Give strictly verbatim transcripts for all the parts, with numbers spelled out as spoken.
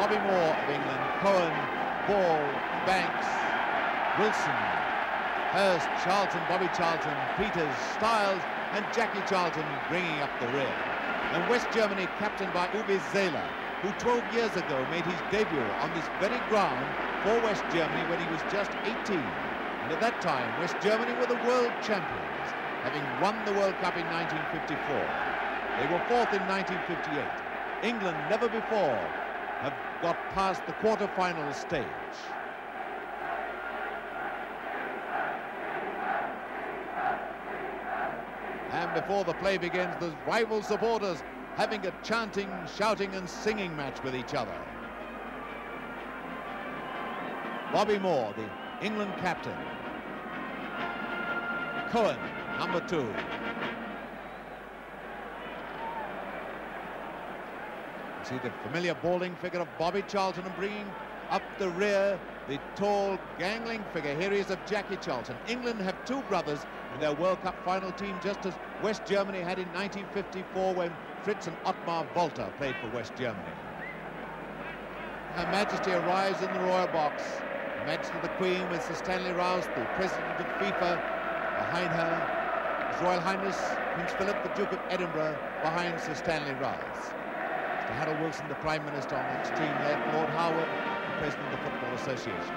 Bobby Moore of England, Cohen, Ball, Banks, Wilson, Hurst, Charlton, Bobby Charlton, Peters, Stiles, and Jackie Charlton bringing up the rear. And West Germany, captained by Uwe Seeler, who twelve years ago made his debut on this very ground for West Germany when he was just eighteen. And at that time, West Germany were the world champions, having won the World Cup in nineteen fifty-four. They were fourth in nineteen fifty-eight. England never before have got past the quarter-final stage. And before the play begins, the rival supporters having a chanting, shouting and singing match with each other. Bobby Moore, the England captain. Cohen, number two. You see the familiar balding figure of Bobby Charlton, and bringing up the rear the tall, gangling figure. Here he is of Jackie Charlton. England have two brothers in their World Cup final team, just as West Germany had in nineteen fifty-four when Fritz and Ottmar Walter played for West Germany. Her Majesty arrives in the royal box. Her Majesty the Queen with Sir Stanley Rouse, the President of FIFA, behind her. His Royal Highness Prince Philip, the Duke of Edinburgh, behind Sir Stanley Rouse. Mister Harold Wilson, the Prime Minister on the extreme left. Lord Howard, the President of the Football Association.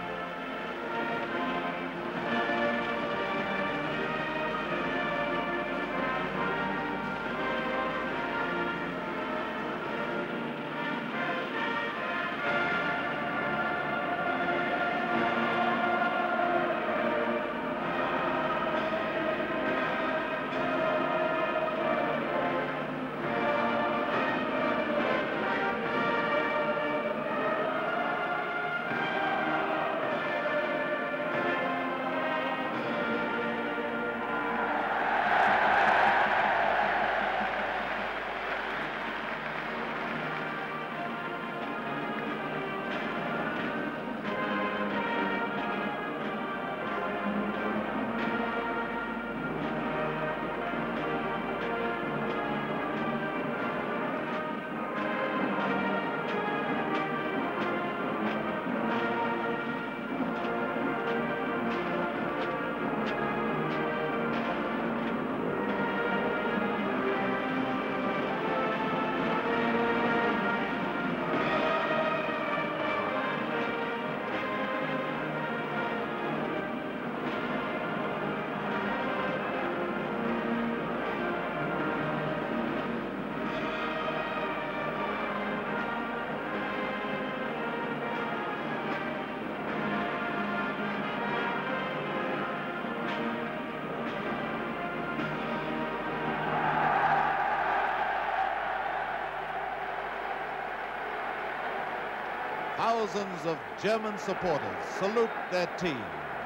Thousands of German supporters salute their team.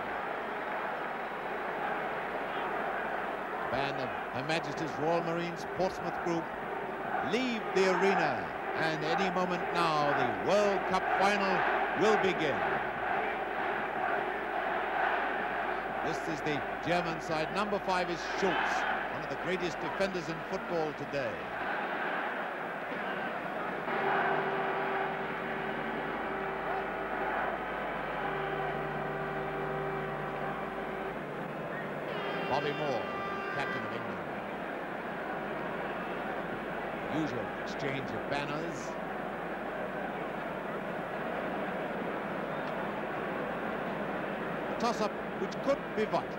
Band of Her Majesty's Royal Marines Portsmouth Group leave the arena, and any moment now the World Cup final will begin. This is the German side. Number five is Schultz, one of the greatest defenders in football today. Bobby Moore, captain of England. Usual exchange of banners. A toss-up which could be vital.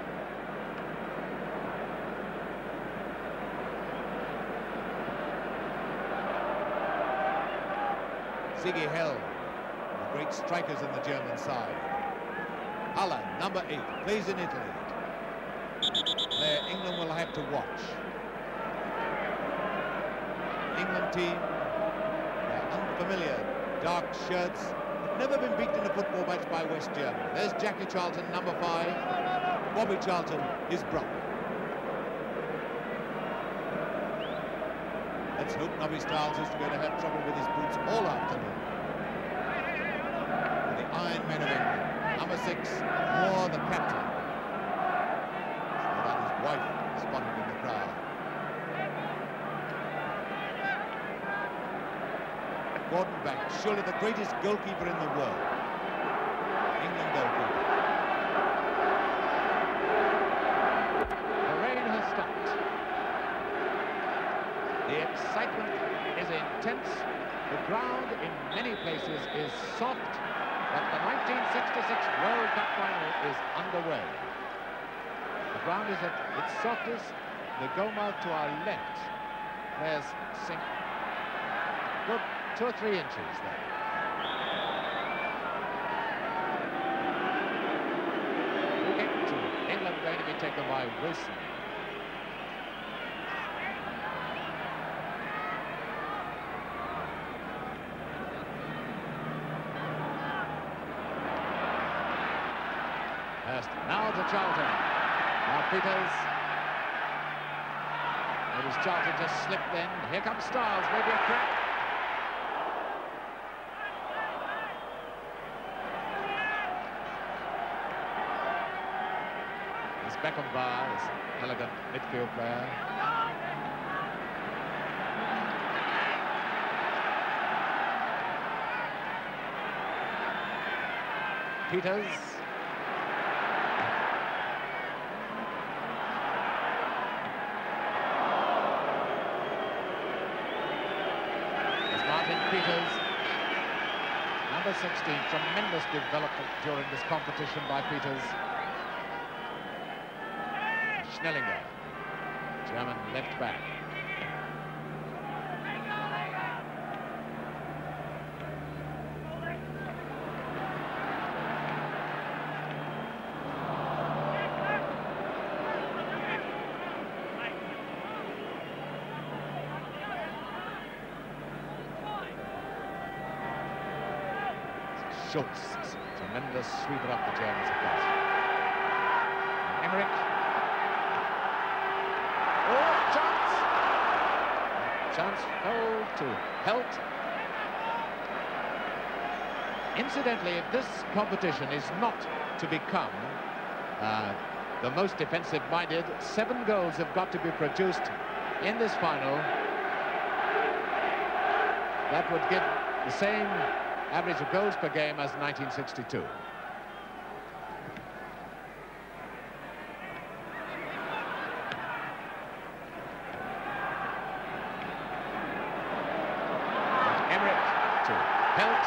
Ziggy Hell, the great strikers in the German side. Haller, number eight, plays in Italy. There, England will have to watch. England team, their unfamiliar dark shirts, have never been beaten in a football match by West Germany. There's Jackie Charlton, number five. Bobby Charlton, his brother. Let's hope Nobby Stiles is going to have trouble with his boots all afternoon. The Iron Men of England, number six, Moore, the captain. Wife spotted in the crowd. Gordon Banks, surely the greatest goalkeeper in the world. England goalkeeper. The rain has stopped. The excitement is intense. The ground in many places is soft, but the nineteen sixty-six World Cup final is underway. The ground is at its softest. The goal mouth to our left. Players sink good two or three inches there. Kick to England, going to be taken by Wilson. Hurst now to Charlton. Now Peters. It was Charlton just slipped in. Here comes Styles, maybe a crack. There's Beckenbauer, this elegant midfield player. Peters. Peters, number sixteen, tremendous development during this competition by Peters. Schnellinger, German left back. Schultz, tremendous sweeper up the Germans have got. Emmerich. Oh, chance! Chance fell to Helt. Incidentally, if this competition is not to become uh, the most defensive-minded, seven goals have got to be produced in this final. That would give the same average of goals per game as nineteen sixty-two. Emmerich to Helt.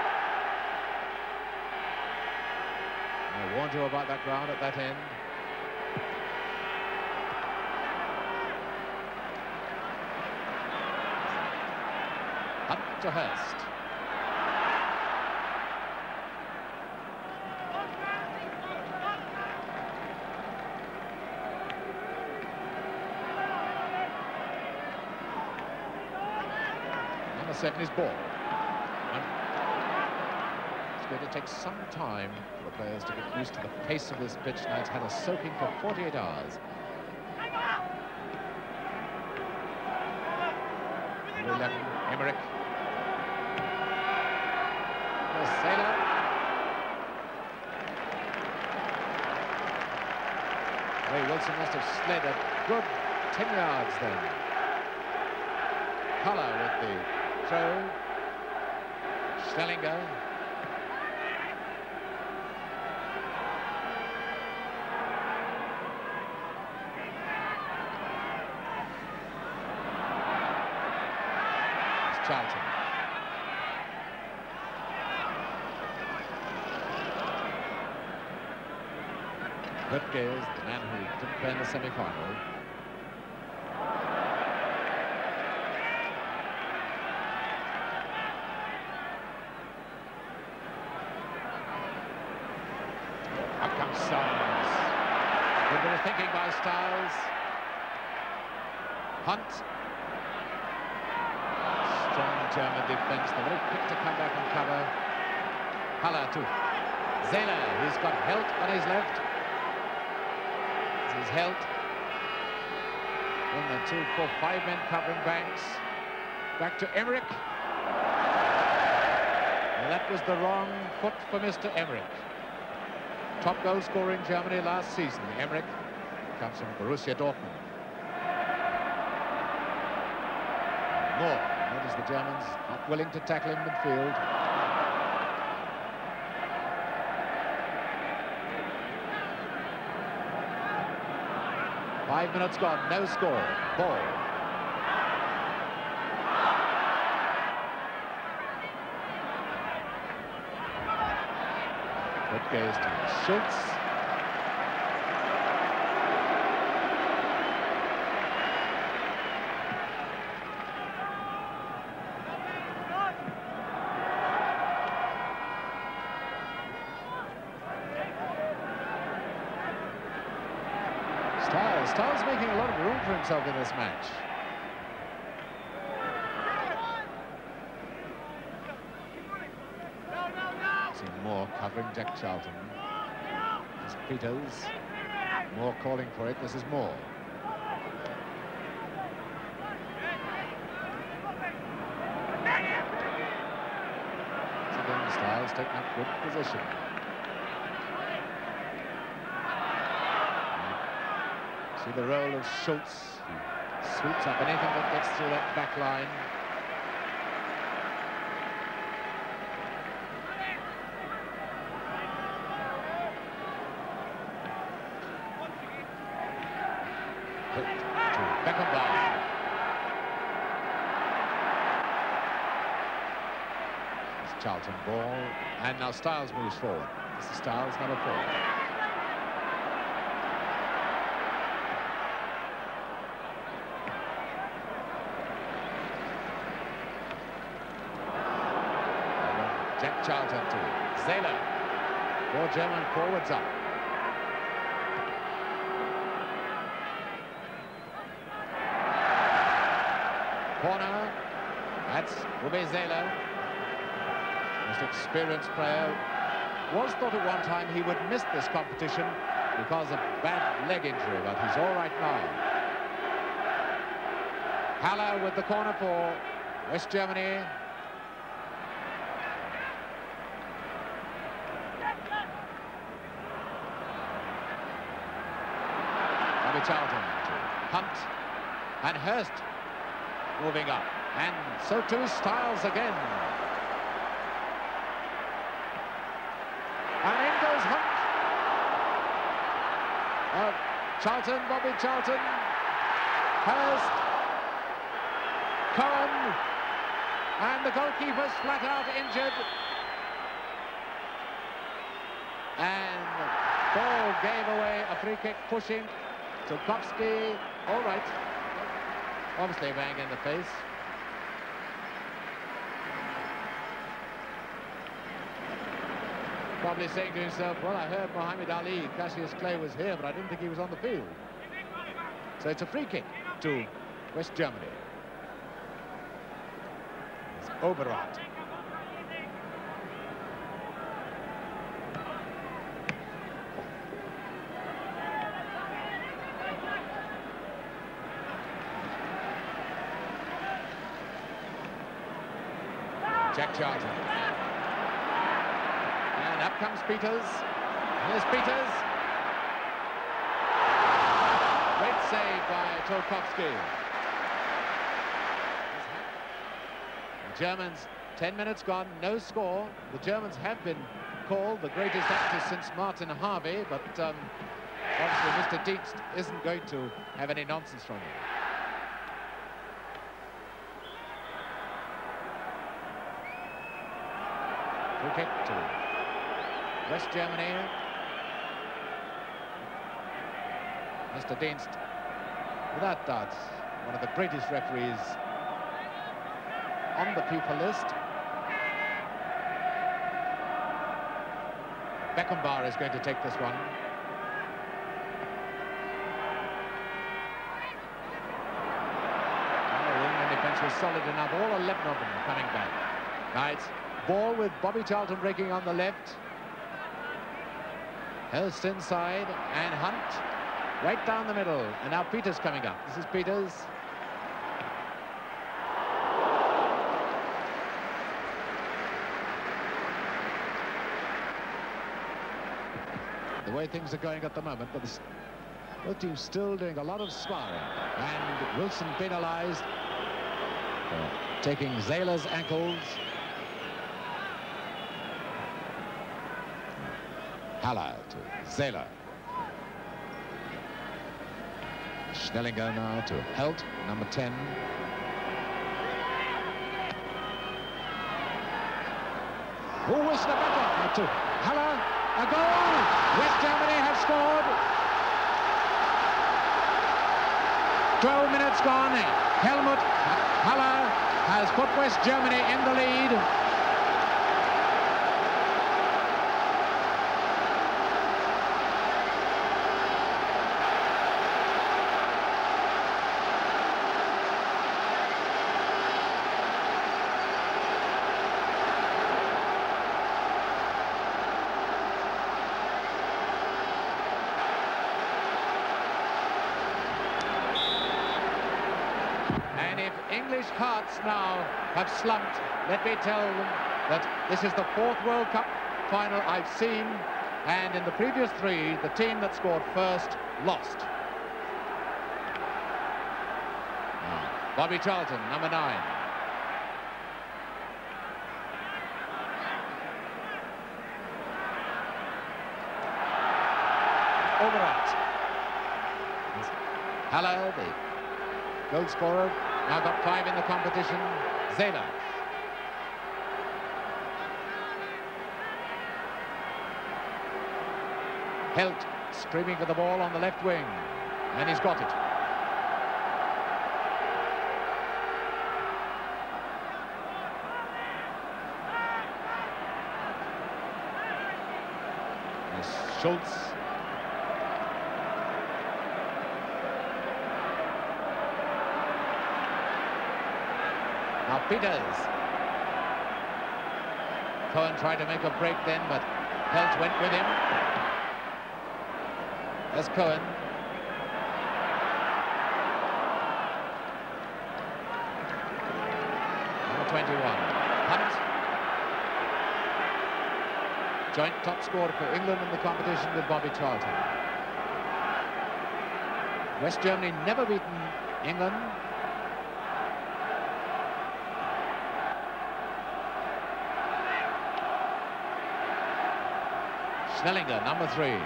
I warned you about that ground at that end. Hunt to Hurst. Seven is ball. And it's going to take some time for the players to get used to the pace of this pitch. Now it's had a soaking for forty-eight hours. Number eleven, Emmerich. The Sailor. Ray Wilson must have slid a good ten yards then. Collar with the throw. Schnellinger. It's Charlton. Rutger is the man who didn't play in the semi-final. Styles. Good bit of thinking by Styles. Hunt. Strong German defence. They're very quick to come back and cover. Haller to Zehler. He's got Helt on his left. This is Helt. Then the two, four, five men covering Banks. Back to Emmerich. And that was the wrong foot for Mister Emmerich. Top goal scorer in Germany last season. Emmerich comes from Borussia Dortmund. Moore, as the Germans not willing to tackle in midfield. Five minutes gone, no score. Ball. It goes to Schultz. Styles. Styles making a lot of room for himself in this match. See Moore covering Jack Charlton. This is Peters. Moore calling for it. This is Moore. So again, Styles taking up good position. See the role of Schultz. He sweeps up anything that gets through that back line. Hit to Beckenbauer. It's Charlton ball. And now Styles moves forward. This is Styles, number four. Jack Charlton to Zähler. Four German forwards up. Corner. That's Uwe Zähler. Most experienced player. Was thought at one time he would miss this competition because of bad leg injury, but he's all right now. Haller with the corner for West Germany. Charlton to Hunt, and Hurst moving up, and so too Styles again. And in goes Hunt. Uh, Charlton, Bobby Charlton, Hurst, Cohen, and the goalkeeper's flat out injured. And ball gave away a free kick, pushing. Tchaikovsky, all right. Obviously bang in the face. Probably saying to himself, well, I heard Muhammad Ali, Cassius Clay was here, but I didn't think he was on the field. So it's a free kick to West Germany. It's Oberrat. Jack Charlton. And up comes Peters. Here's Peters. Great save by Tchaikovsky. The Germans, ten minutes gone, no score. The Germans have been called the greatest actors since Martin Harvey, but um, obviously Mister Dienst isn't going to have any nonsense from him. Free kick to West Germany. Mister Dienst, without doubt, one of the greatest referees on the FIFA list. Beckenbauer is going to take this one. Oh, the England defence was solid enough. All eleven of them are coming back. Right. Ball with Bobby Charlton breaking on the left. Hurst inside, and Hunt right down the middle. And now Peters coming up. This is Peters. The way things are going at the moment, but the both teams still doing a lot of sparring. And Wilson penalised. for taking Zayla's ankles. Haller to Zayla. Schnellinger now to Helt, number ten. Who was the better? To Haller. A goal! West Germany have scored. twelve minutes gone. Helmut Haller has put West Germany in the lead. English hearts now have slumped. Let me tell them that this is the fourth World Cup final I've seen, and in the previous three, the team that scored first lost. Now, Bobby Charlton, number nine. Overalt. Haller, the goal scorer, now got five in the competition. Zayla. Helt streaming for the ball on the left wing, and he's got it. There's Schultz. Now Peters. Cohen tried to make a break then, but Helt went with him. There's Cohen. Number twenty-one. Hunt. Joint top scorer for England in the competition with Bobby Charlton. West Germany never beaten England. Schnellinger, number three.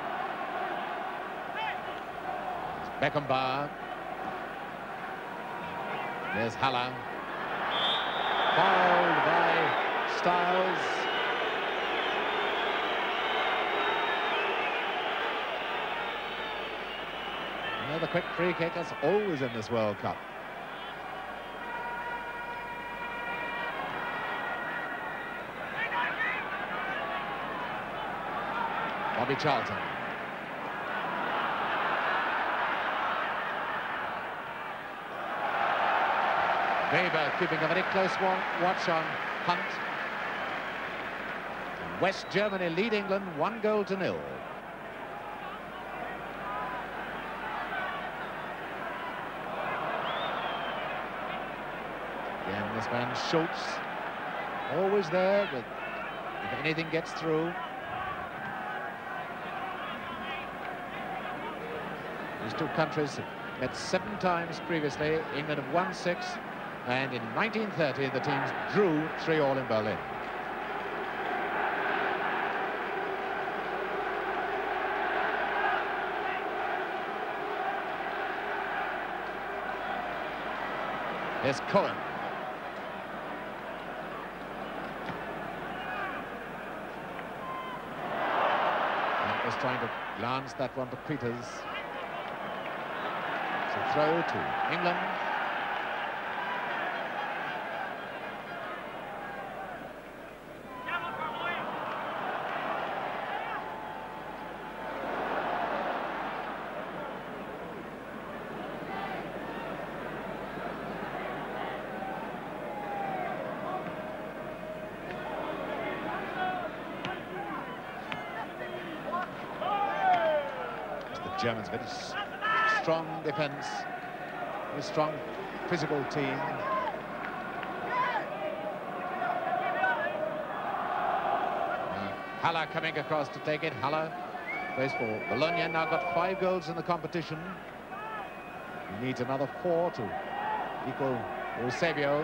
Beckenbauer. There's Haller. Fouled by Styles. Another quick free kick, that's always in this World Cup. Bobby Charlton. Weber keeping a very close watch on Hunt. West Germany lead England one goal to nil. Again, this man Schultz, always there, but if anything gets through. These two countries have met seven times previously. England have won six, and in nineteen thirty the teams drew three all in Berlin. Here's Cohen. And was trying to glance that one to Peters. So throw to England. The Germans very strong defence, a strong physical team. Uh, Haller coming across to take it. Haller plays for Bologna, now got five goals in the competition. He needs another four to equal Eusebio.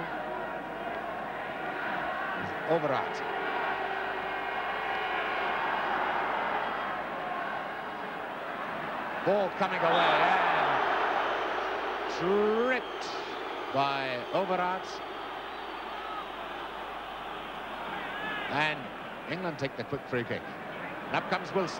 Overat. Ball coming away and tripped by Overat. And England take the quick free kick. And up comes Wilson.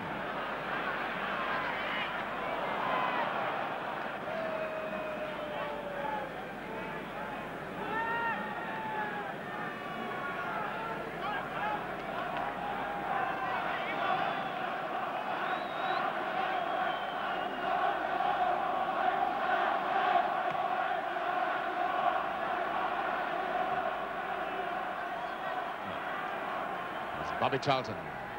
Bobby Charlton.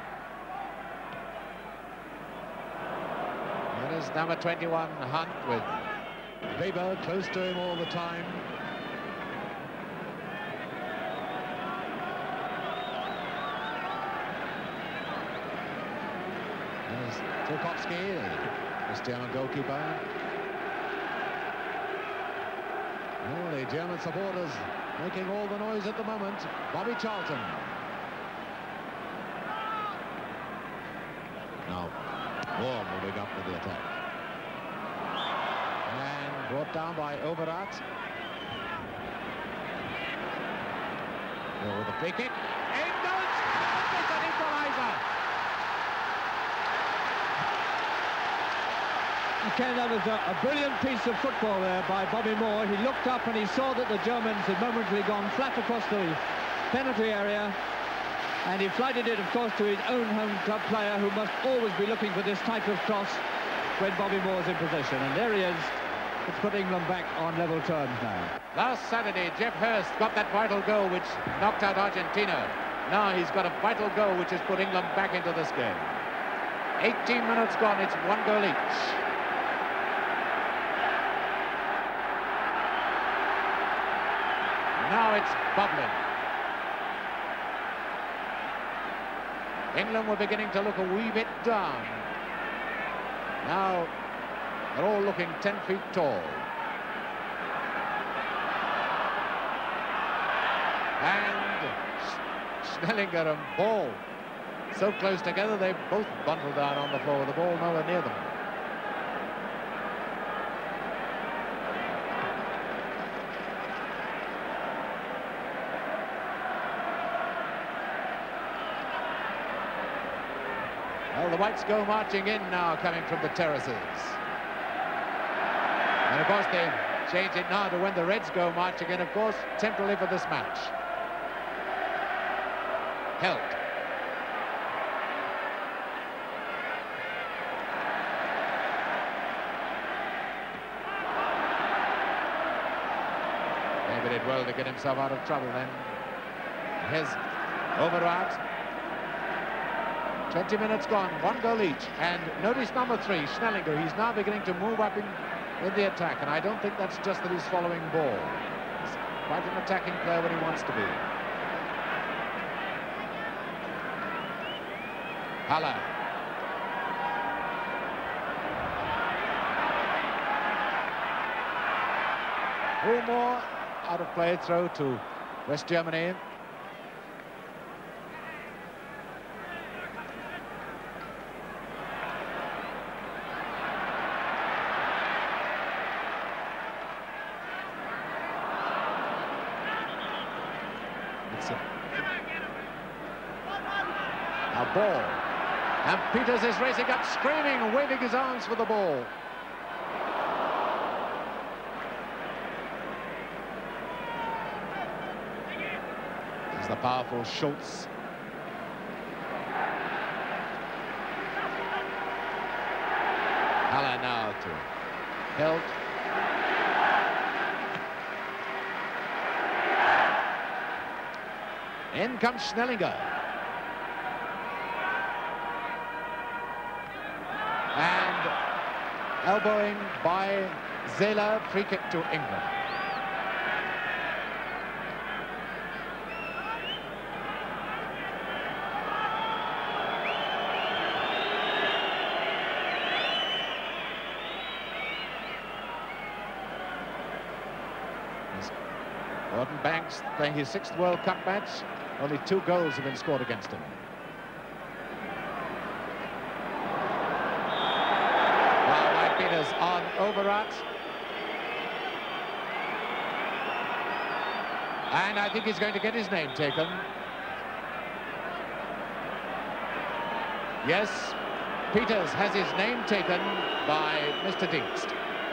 That is number twenty-one, Hunt, with Weber close to him all the time. There's Tarkowski, this German goalkeeper. Oh, the German supporters making all the noise at the moment. Bobby Charlton. Now, Warm moving up with the attack. And brought down by Overat. Oh, with a free kick. England! It's an equaliser! Okay, that was a, a brilliant piece of football there by Bobby Moore. He looked up and he saw that the Germans had momentarily gone flat across the penalty area. And he flighted it, of course, to his own home club player, who must always be looking for this type of cross when Bobby Moore's in possession. And there he is. It's put England back on level terms now. Last Saturday, Geoff Hurst got that vital goal which knocked out Argentina. Now he's got a vital goal which has put England back into this game. eighteen minutes gone, it's one goal each. Now it's bubbling. England were beginning to look a wee bit down. Now they're all looking ten feet tall. And Schnellinger and Ball so close together, they both bundled down on the floor with the ball nowhere near them. Well, the Whites go marching in now, coming from the terraces. And of course they've changed it now to when the Reds go marching in, of course, temporarily for this match. Held. Maybe did well to get himself out of trouble then. Here's Overat. twenty minutes gone, one goal each. And notice number three, Schnellinger. He's now beginning to move up in, in the attack. And I don't think that's just that he's following ball. He's quite an attacking player when he wants to be. Haller. Rumour out of play, throw to West Germany. A ball. And Peters is racing up, screaming and waving his arms for the ball. There's the powerful Schultz. Haller now to Held. In comes Schnellinger. And elbowing by Zähler, free kick to England. Gordon Banks playing his sixth World Cup match. Only two goals have been scored against him. Well, Mike Peters on Overat. And I think he's going to get his name taken. Yes, Peters has his name taken by Mister Dingst.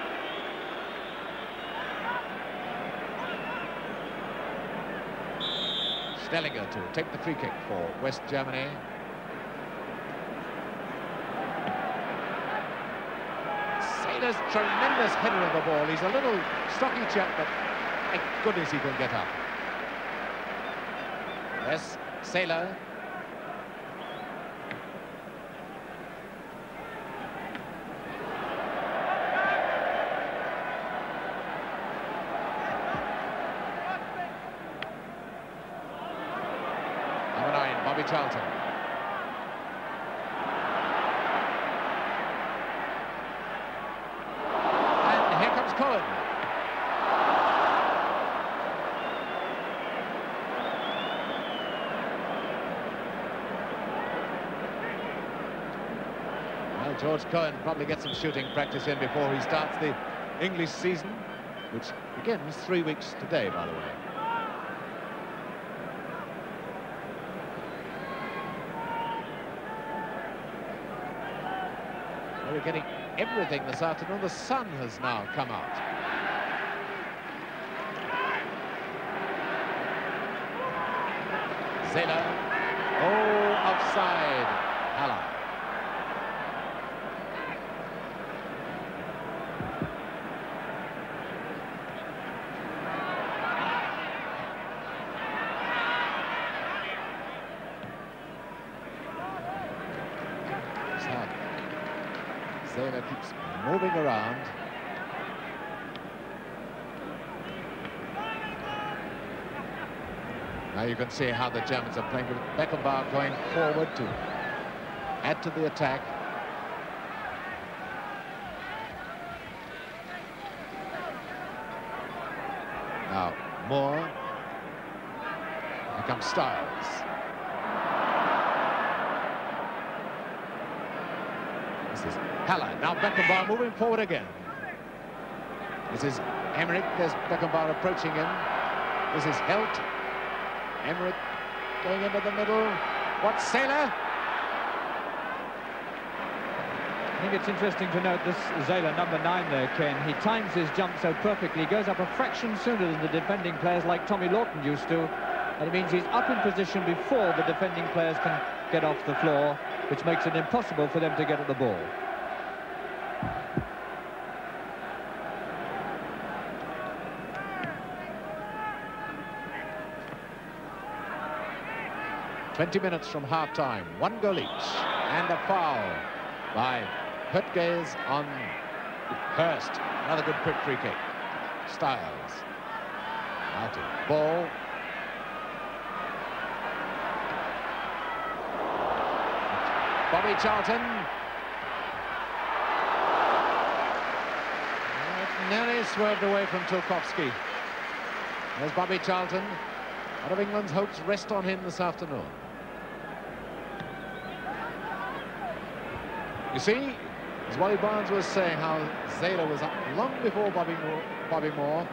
Stellinger to take the free kick for West Germany. Saylor's tremendous header of the ball. He's a little stocky chap, but thank goodness he can get up. Yes, Saylor. Number nine, Bobby Charlton. And here comes Cohen. Well, George Cohen probably gets some shooting practice in before he starts the English season, which begins three weeks today, by the way. We're getting everything this afternoon. The sun has now come out. Zela. Oh, offside. Haller. Zela keeps moving around. Now you can see how the Germans are playing with Beckenbauer going forward to add to the attack. Now Moore. Here comes Styles. This is Haller. Now Beckenbauer moving forward again. This is Emmerich. There's Beckenbauer approaching him. This is Helt. Emmerich going into the middle. What's Saylor? I think it's interesting to note this Saylor, number nine there, Ken. He times his jump so perfectly. He goes up a fraction sooner than the defending players like Tommy Lawton used to. And it means he's up in position before the defending players can get off the floor, which makes it impossible for them to get at the ball. twenty minutes from half-time, one goal each, and a foul by Höttges on Hurst. Another good quick free kick. Styles. Now to Ball. Bobby Charlton. It nearly swerved away from Tulkowski. There's Bobby Charlton. One of England's hopes rest on him this afternoon. You see, as Wally Barnes was saying, how Saylor was up long before Bobby Moore. Bobby Moore.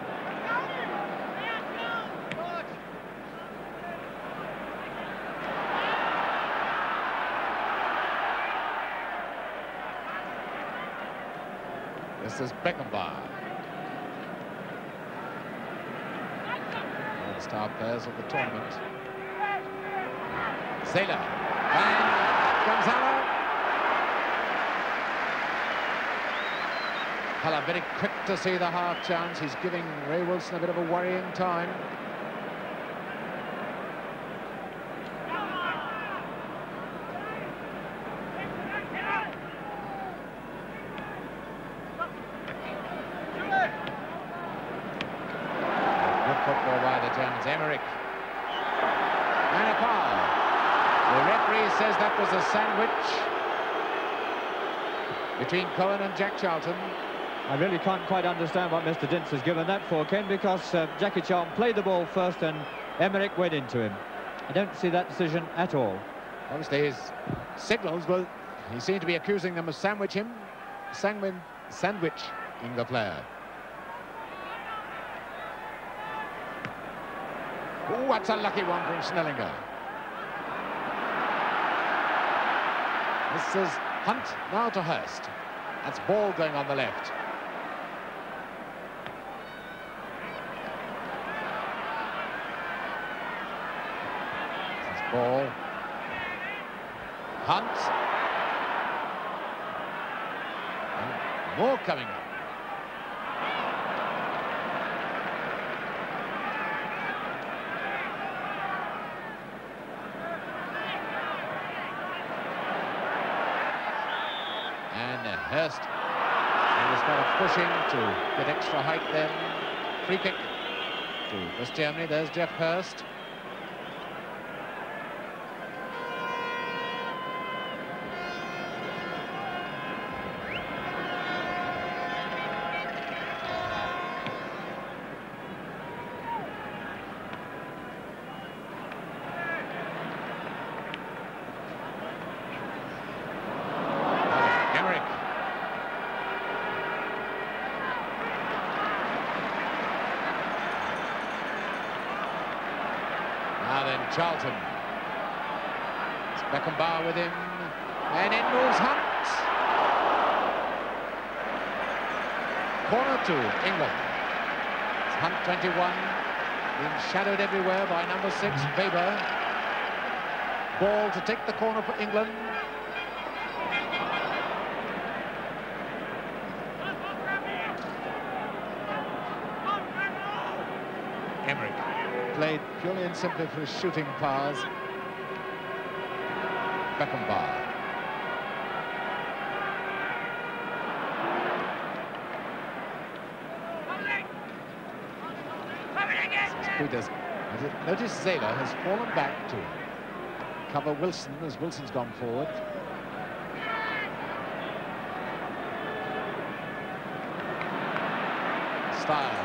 This is Beckenbauer. One of the star players of the tournament. Saylor. And comes Haller. Haller very quick to see the half chance. He's giving Ray Wilson a bit of a worrying time. Good football by the Germans. Emmerich. And a foul. The referee says that was a sandwich between Cohen and Jack Charlton. I really can't quite understand what Mister Dints has given that for, Ken, because uh, Jackie Charlton played the ball first and Emmerich went into him. I don't see that decision at all. Obviously, his signals, well, he seemed to be accusing them of sandwich him, sandwich, sandwiching the player. Oh, that's a lucky one from Schnellinger. This is Hunt now to Hurst. That's Ball going on the left. This is Ball. Hunt. And more coming up. Hurst, he was kind of pushing to get extra height then. Free kick to West Germany. There's Geoff Hurst. Charlton. It's Beckenbauer with him, and in moves Hunt. Corner to England. It's Hunt, twenty-one, being shadowed everywhere by number six, Weber. Ball to take the corner for England. Emmerich. Played purely and simply for his shooting powers. Beckenbauer. Peters. Notice Zähler has fallen back to cover Wilson as Wilson's gone forward. Styles.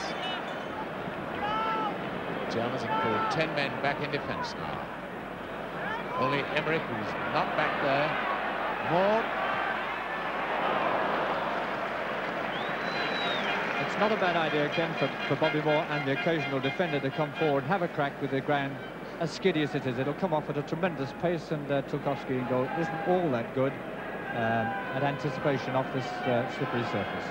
Germans have pulled ten men back in defence now. Only Emmerich, who's not back there. More. It's not a bad idea, Ken, for, for Bobby Moore and the occasional defender to come forward, have a crack with the ground, as skiddy as it is. It'll come off at a tremendous pace, and uh, Tulkowski in goal isn't all that good um, at anticipation off this uh, slippery surface.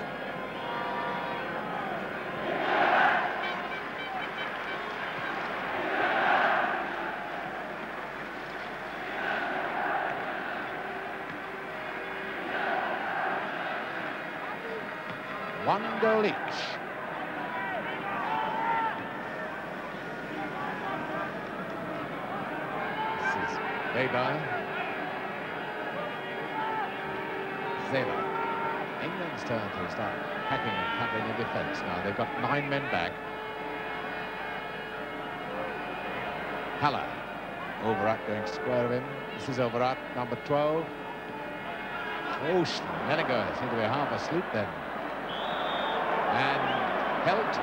One goal each. This is Weber. Zähler. England's turn to start packing and covering in defence now. They've got nine men back. Haller. Overath going square of him. This is Overath, number twelve. Oh, Schnellinger seemed to be half asleep then. And Helt.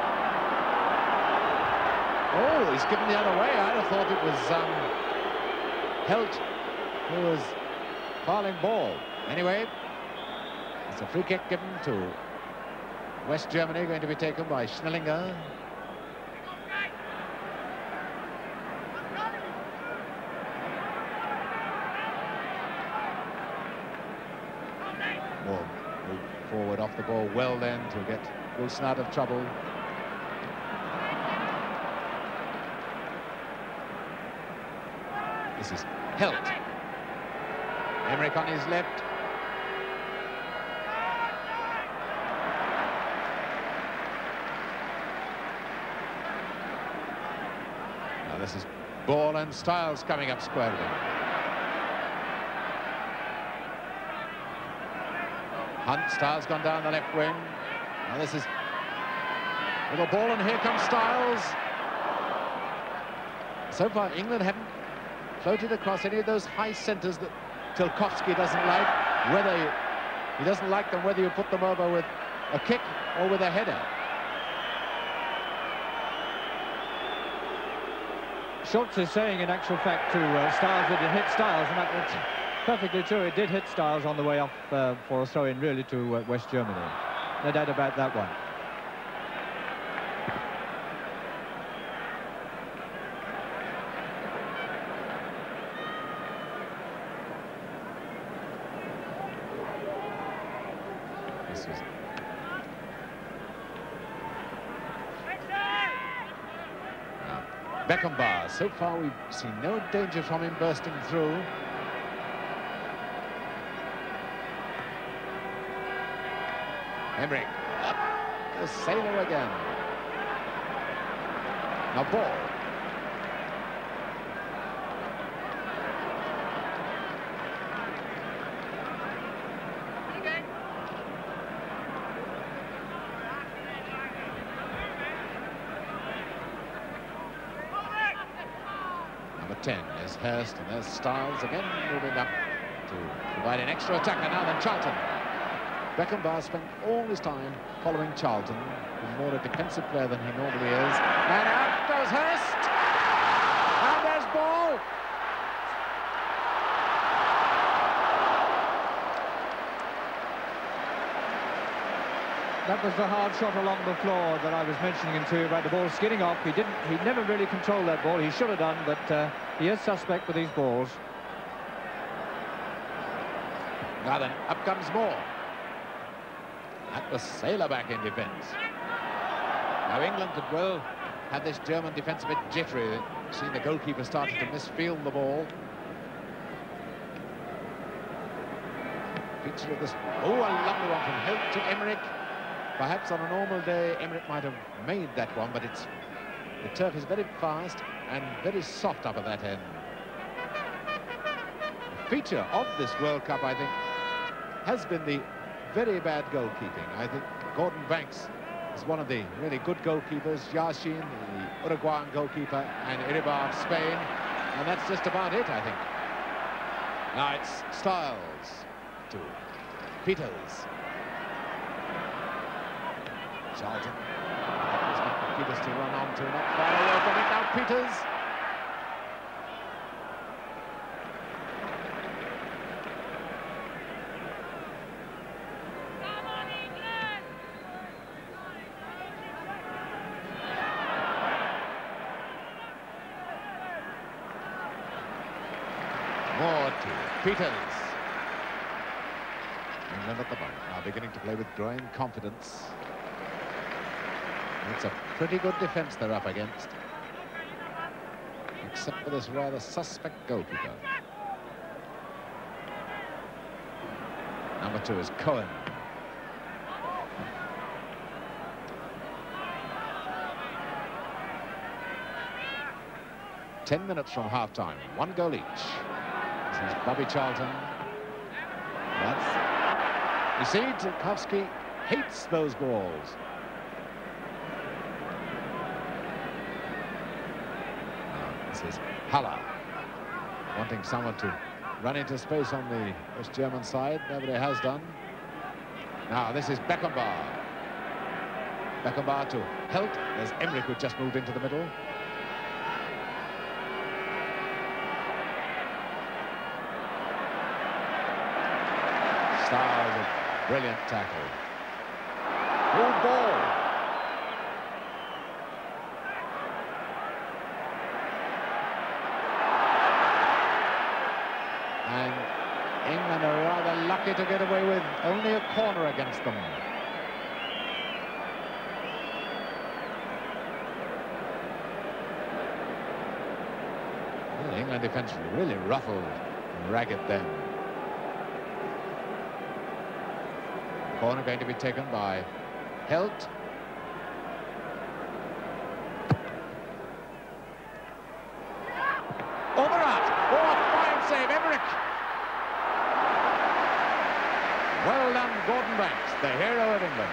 Oh, he's given the other way. I'd have thought it was um, Helt who was fouling Ball. Anyway, it's a free kick given to West Germany, going to be taken by Schnellinger. More move forward off the ball well then to get Wilson out of trouble. This is Helt. Emmerich on his left. Now this is Ball and Styles coming up squarely. Hunt, Styles gone down the left wing. Now this is little ball, and here comes Styles. So far, England haven't floated across any of those high centres that Tulkowski doesn't like. Whether He doesn't like them whether you put them over with a kick or with a header. Schultz is saying, in actual fact, to uh, Styles that it hit Styles, and that's perfectly true. It did hit Styles on the way off uh, for a throw-in, really, to uh, West Germany. No doubt about that one. This is Beckenbauer. So far we've seen no danger from him bursting through. Emmerich up the sailor again. Now ball. Number ten is Hurst, and there's Styles again moving up to provide an extra attacker now than Charlton. Beckenbauer spent all his time following Charlton, who's more a defensive player than he normally is. And out goes Hurst! And there's ball! That was the hard shot along the floor that I was mentioning to you about the ball skidding off. He didn't. He never really controlled that ball. He should have done, but uh, he is suspect with these balls. Now then, up comes Moore. That was Sailor back in defence. Now England could well have this German defence a bit jittery. Seeing the goalkeeper started to misfield the ball. Feature of this. Oh, a lovely one from Hilt to Emmerich. Perhaps on a normal day, Emmerich might have made that one, but it's the turf is very fast and very soft up at that end. The feature of this World Cup, I think, has been the very bad goalkeeping. I think Gordon Banks is one of the really good goalkeepers. Yashin, the Uruguayan goalkeeper, and Iribar of Spain. And that's just about it, I think. Now it's Styles to Peters. Charlton. Peters to run on to, not far away from it. Now Peters. More to Peters. England at the moment now beginning to play with growing confidence. It's a pretty good defence they're up against, except for this rather suspect goalkeeper. Number two is Cohen. Ten minutes from half-time, one goal each. This is Bobby Charlton. That's, you see, Tarkowski hates those balls. This is Haller, wanting someone to run into space on the West German side. Nobody has done. Now this is Beckenbauer. Beckenbauer to Hilt. There's Emmerich, who just moved into the middle. Styles, a brilliant tackle. Good ball. And England are rather lucky to get away with only a corner against them. The England defence really ruffled and ragged then. Corner going to be taken by Hilt. Overart! Oh, a fine save, Emmerich! Well done, Gordon Banks, the hero of England.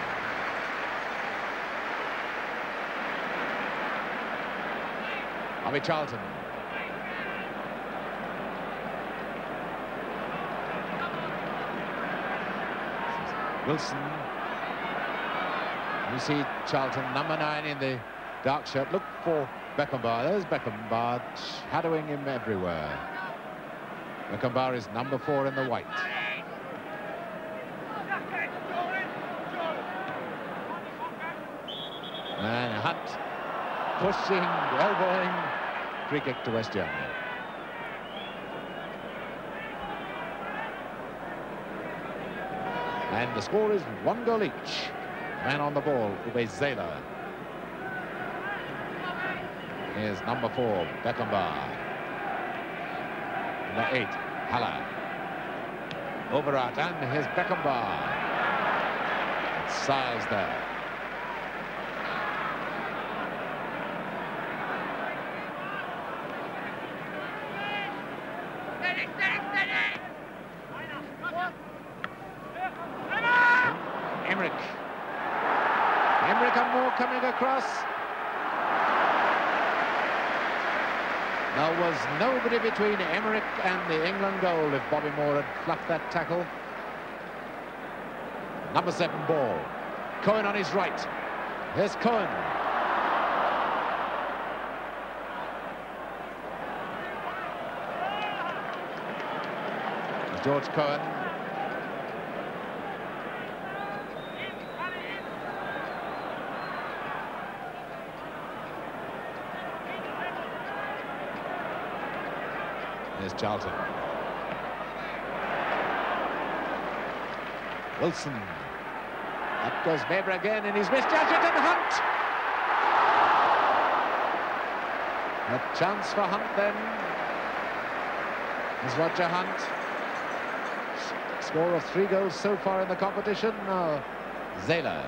Bobby Charlton. Wilson. You see Charlton, number nine in the dark shirt. Look for Beckenbauer. There's Beckenbauer shadowing him everywhere. Beckenbauer is number four in the white. And Hunt pushing, elbowing. Free kick to West Germany. And the score is one goal each. Man on the ball, Uwe Seeler. Here's number four, Beckenbauer. Number eight, Haller. Overath, and here's Beckenbauer. Size there. Emmerich. Emmerich and Moore coming across. There was nobody between Emmerich and the England goal if Bobby Moore had fluffed that tackle. Number seven ball. Cohen on his right. Here's Cohen. There's George Cohen. Here's Charlton. Wilson. Up goes Weber again, and he's misjudged it, and Hunt. A chance for Hunt then. Is Roger Hunt. S score of three goals so far in the competition. Uh, Seeler.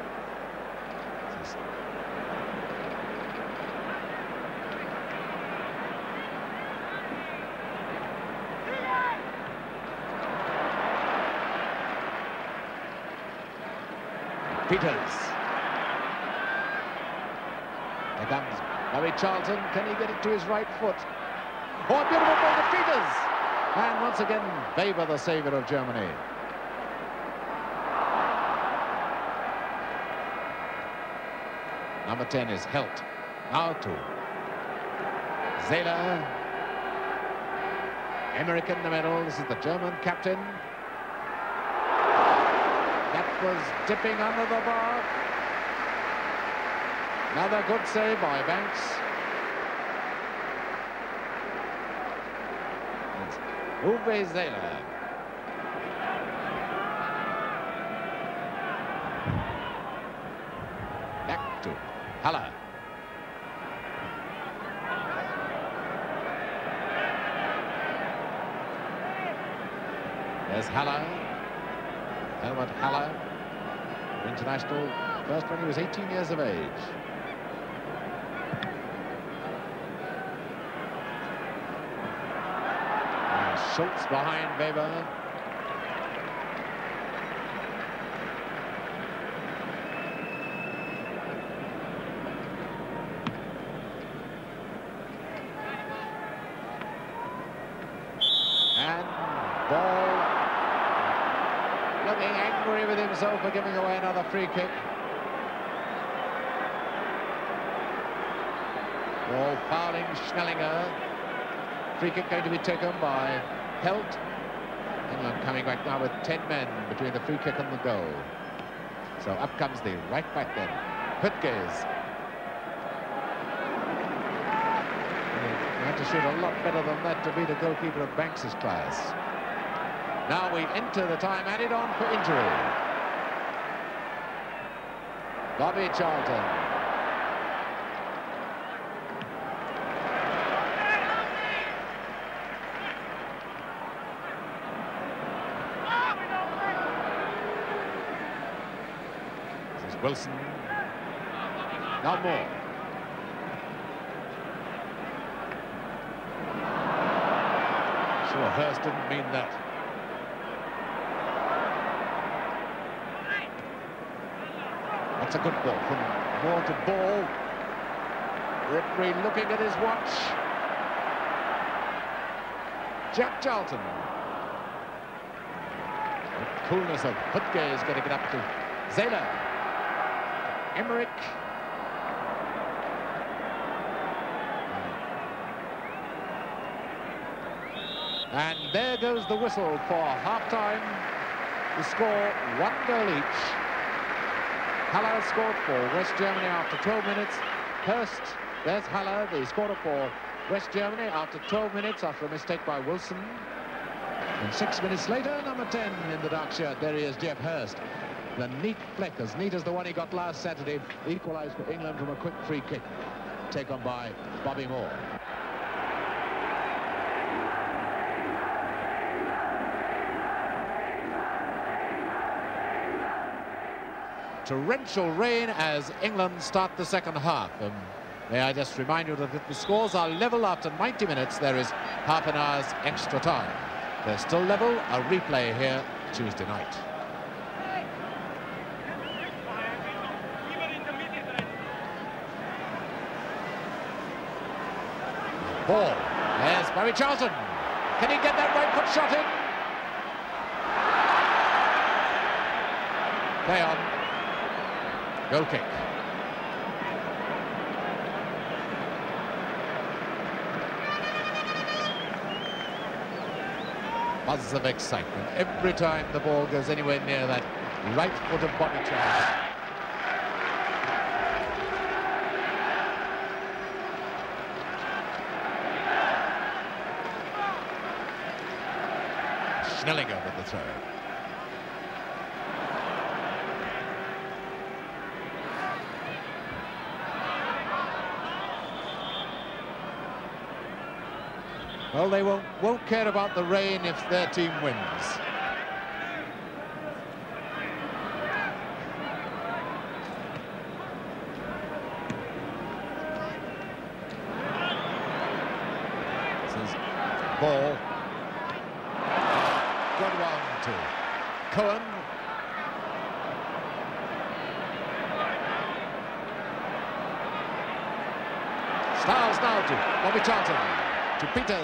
Peters. Here comes Bobby Charlton. Can he get it to his right foot? Oh, a beautiful ball to Peters. And once again, Weber, the saviour of Germany. Number ten is Helt. Now to Seeler. Emmerich in the middle. This is the German captain. That was dipping under the bar. Another good save by Banks. It's Uwe Seeler. Back to Haller. There's Haller. Helmut Haller, international, first when he was eighteen years of age. And Schultz behind Weber. And ball. Looking angry with himself for giving away another free kick. Ball fouling Schnellinger. Free kick going to be taken by Helt. England coming back now with ten men between the free kick and the goal. So up comes the right back then, Hüttges. You had to shoot a lot better than that to beat a goalkeeper of Banks's class. Now we enter the time added on for injury. Bobby Charlton. This is Wilson. Now Moore. Sure, Hurst didn't mean that. That's a good ball from Moore to ball. Referee looking at his watch. Jack Charlton. coolness of Hutke is getting it up to Zähler. Emmerich. And there goes the whistle for half-time. The score, one goal each. Haller scored for West Germany after twelve minutes. Hurst, there's Haller, the scorer for West Germany after twelve minutes after a mistake by Wilson. And six minutes later, number ten in the dark shirt, there he is, Geoff Hurst. The neat flick, as neat as the one he got last Saturday, equalised for England from a quick free kick taken by Bobby Moore. Torrential rain as England start the second half. Um, may I just remind you that if the scores are level after ninety minutes, there is half an hour's extra time. They're still level, a replay here Tuesday night. Ball. There's Bobby Charlton. Can he get that right foot shot in? Play on. Goal kick. Buzz of excitement every time the ball goes anywhere near that right foot of Bobby Charlton. Schnellinger with the throw. Well, they won't, won't care about the rain if their team wins. This is ball. Good one to Cohen. Styles now to Bobby Charlton. To Peters.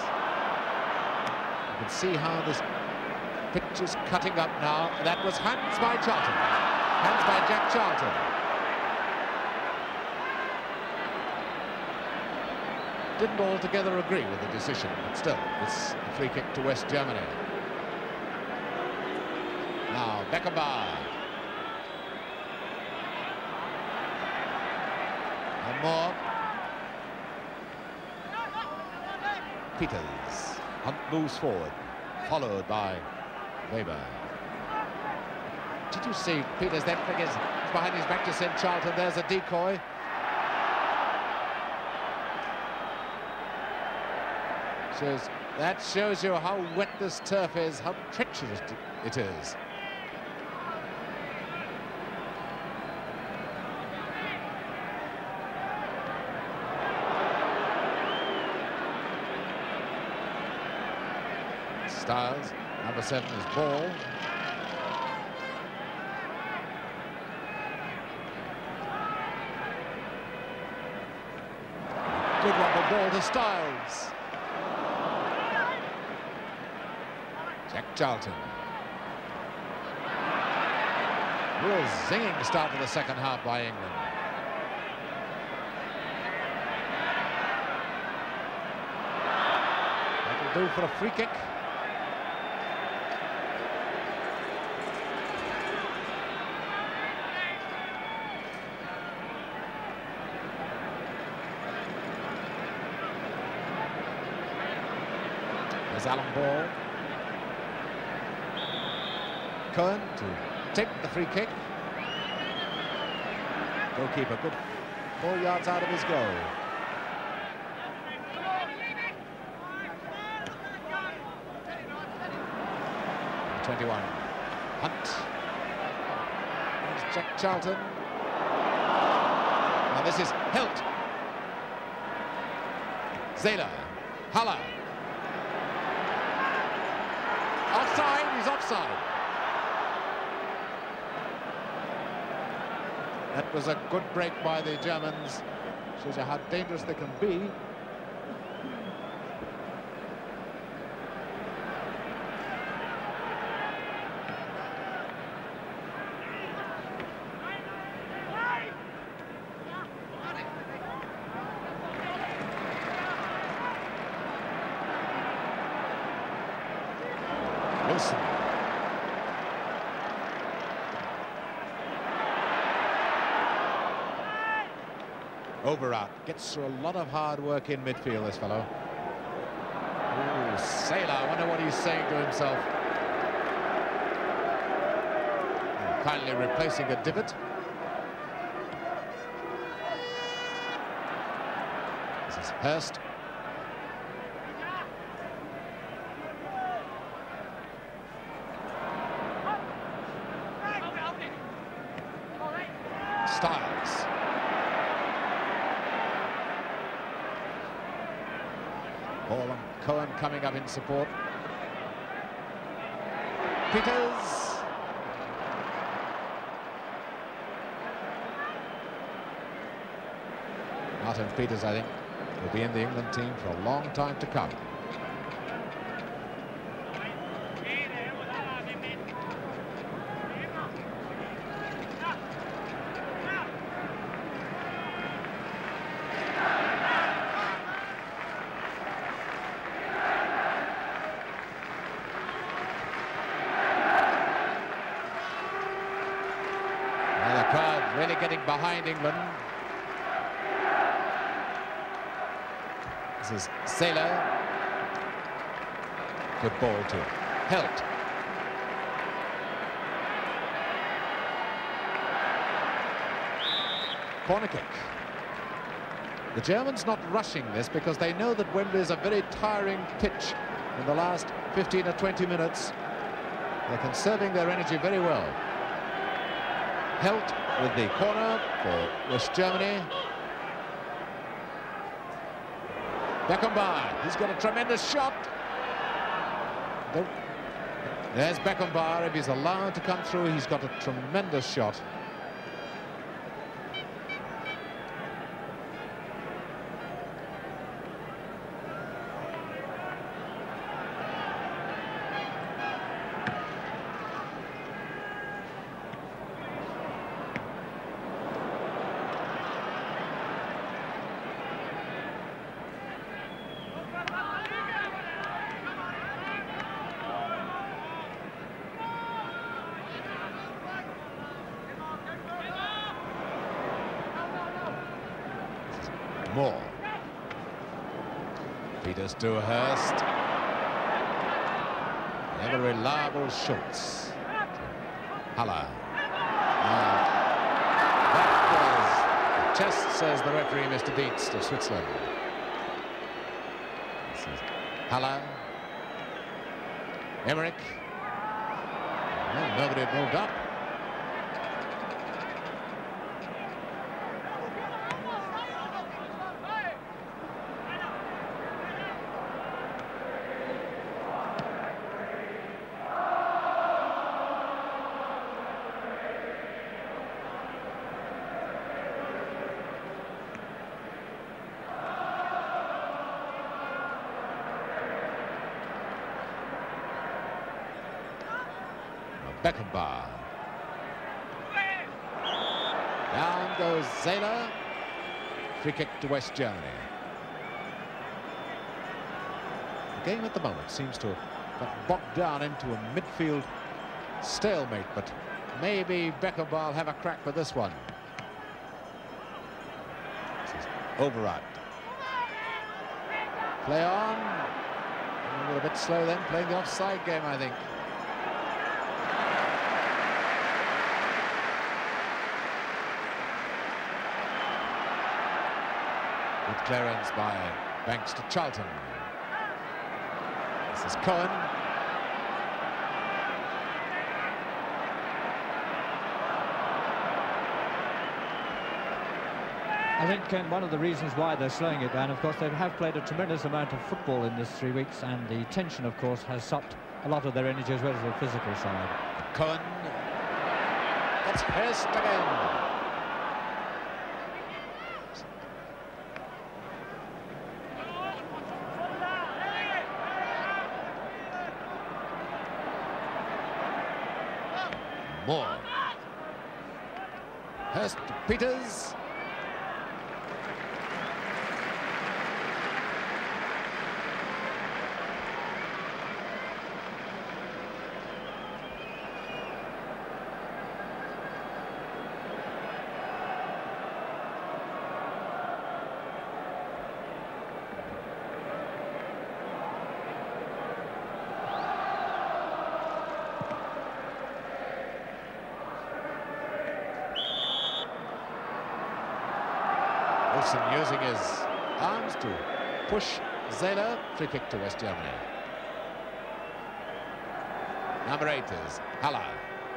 You can see how this pitch is cutting up now. That was hands by Charlton. Hands by Jack Charlton. Didn't altogether agree with the decision, but still, it's a free kick to West Germany. Now, Beckenbauer. And more. Peters. Hunt moves forward, followed by Weber. Did you see Peters then figures behind his back to send Charlton? There's a decoy. Shows, that shows you how wet this turf is, how treacherous it is. Styles, number seven is Ball. Good one for Ball to Styles. Jack Charlton. Real zinging start to the second half by England. That'll do for a free kick. There's Alan Ball. Cohen to take the free kick. Goalkeeper good four yards out of his goal. twenty-one. Hunt. There's Jack Charlton. Now this is Helt. Zähler. Haller. Offside, he's offside. That was a good break by the Germans. Shows you how dangerous they can be. Wilson. Overart gets through a lot of hard work in midfield, this fellow. Ooh, Sailor, I wonder what he's saying to himself. Kindly replacing a divot. This is Hurst. Styles. Ball on Cohen coming up in support. Peters. Martin Peters, I think, will be in the England team for a long time to come. Now the crowd really getting behind England. This is Sailor. Good ball to Helt. Corner kick. The Germans not rushing this because they know that Wembley is a very tiring pitch in the last fifteen or twenty minutes. They're conserving their energy very well. Helt with the corner for West Germany. Beckenbauer, he's got a tremendous shot. There's Beckenbauer. If he's allowed to come through, he's got a tremendous shot. Moore. Peters to Hurst. Never reliable Schultz. Haller. Uh, that was the chest, says the referee, Mister Dietz, of Switzerland. This is Haller. Emmerich. Well, nobody had moved up. Beckenbauer. Down goes Sailor. Free kick to West Germany. The game at the moment seems to have got bogged down into a midfield stalemate, but maybe Beckenbauer will have a crack for this one. This is Overart. Play on. A little bit slow then, playing the offside game, I think. Good clearance by Banks to Charlton. This is Cohen. I think, Ken, one of the reasons why they're slowing it down, of course, they have played a tremendous amount of football in this three weeks, and the tension, of course, has sucked a lot of their energy as well as the physical side. Cohen. That's Hurst again. Moore. Hurst to Peters. Wilson using his arms to push Zähler. Free kick to West Germany. Number eight is Haller.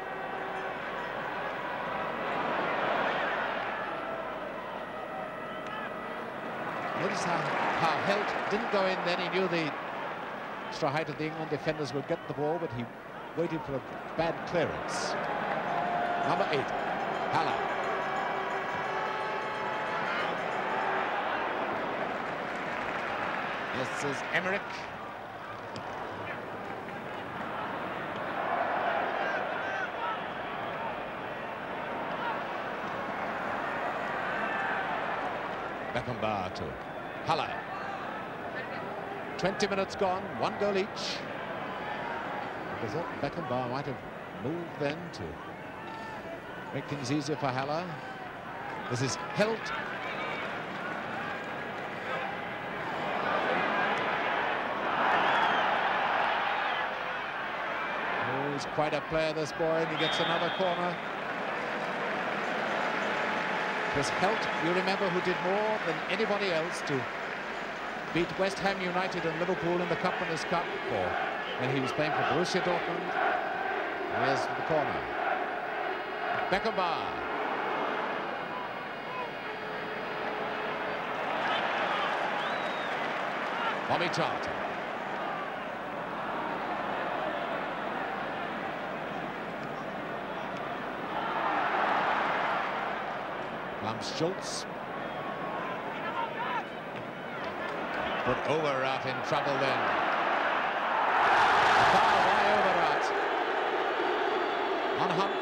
Notice how, how Helt didn't go in then. He knew the extra height of the England defenders would get the ball, but he waited for a bad clearance. Number eight, Haller. This is Emmerich. Beckenbauer to Haller. twenty minutes gone, one goal each. I thought Beckenbauer might have moved then to make things easier for Haller. This is Helt. Oh, he's quite a player, this boy, and he gets another corner. Chris Helt, you remember, who did more than anybody else to beat West Ham United and Liverpool in the Cup Winners' Cup for when he was playing for Borussia Dortmund. Here's the corner. Beckenbauer. Bobby Charlton. Schultz. Put Overath in trouble then. Far away Overath. On Hunt.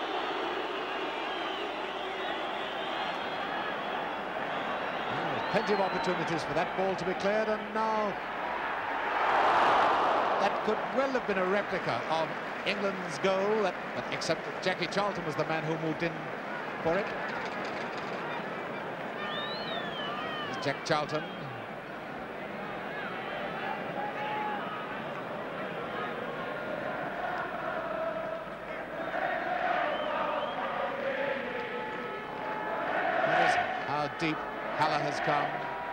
Oh, plenty of opportunities for that ball to be cleared, and now that could well have been a replica of England's goal, that, but except that Jackie Charlton was the man who moved in for it. Jack Charlton. Notice how deep Haller has come.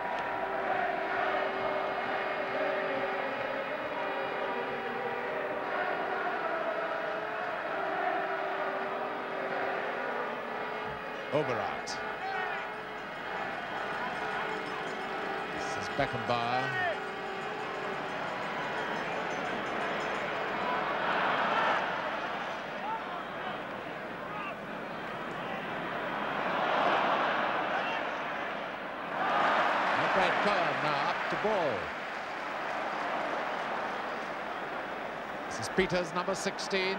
Overath. Beckenbauer. Brad Cohen now up to ball. This is Peters, number sixteen.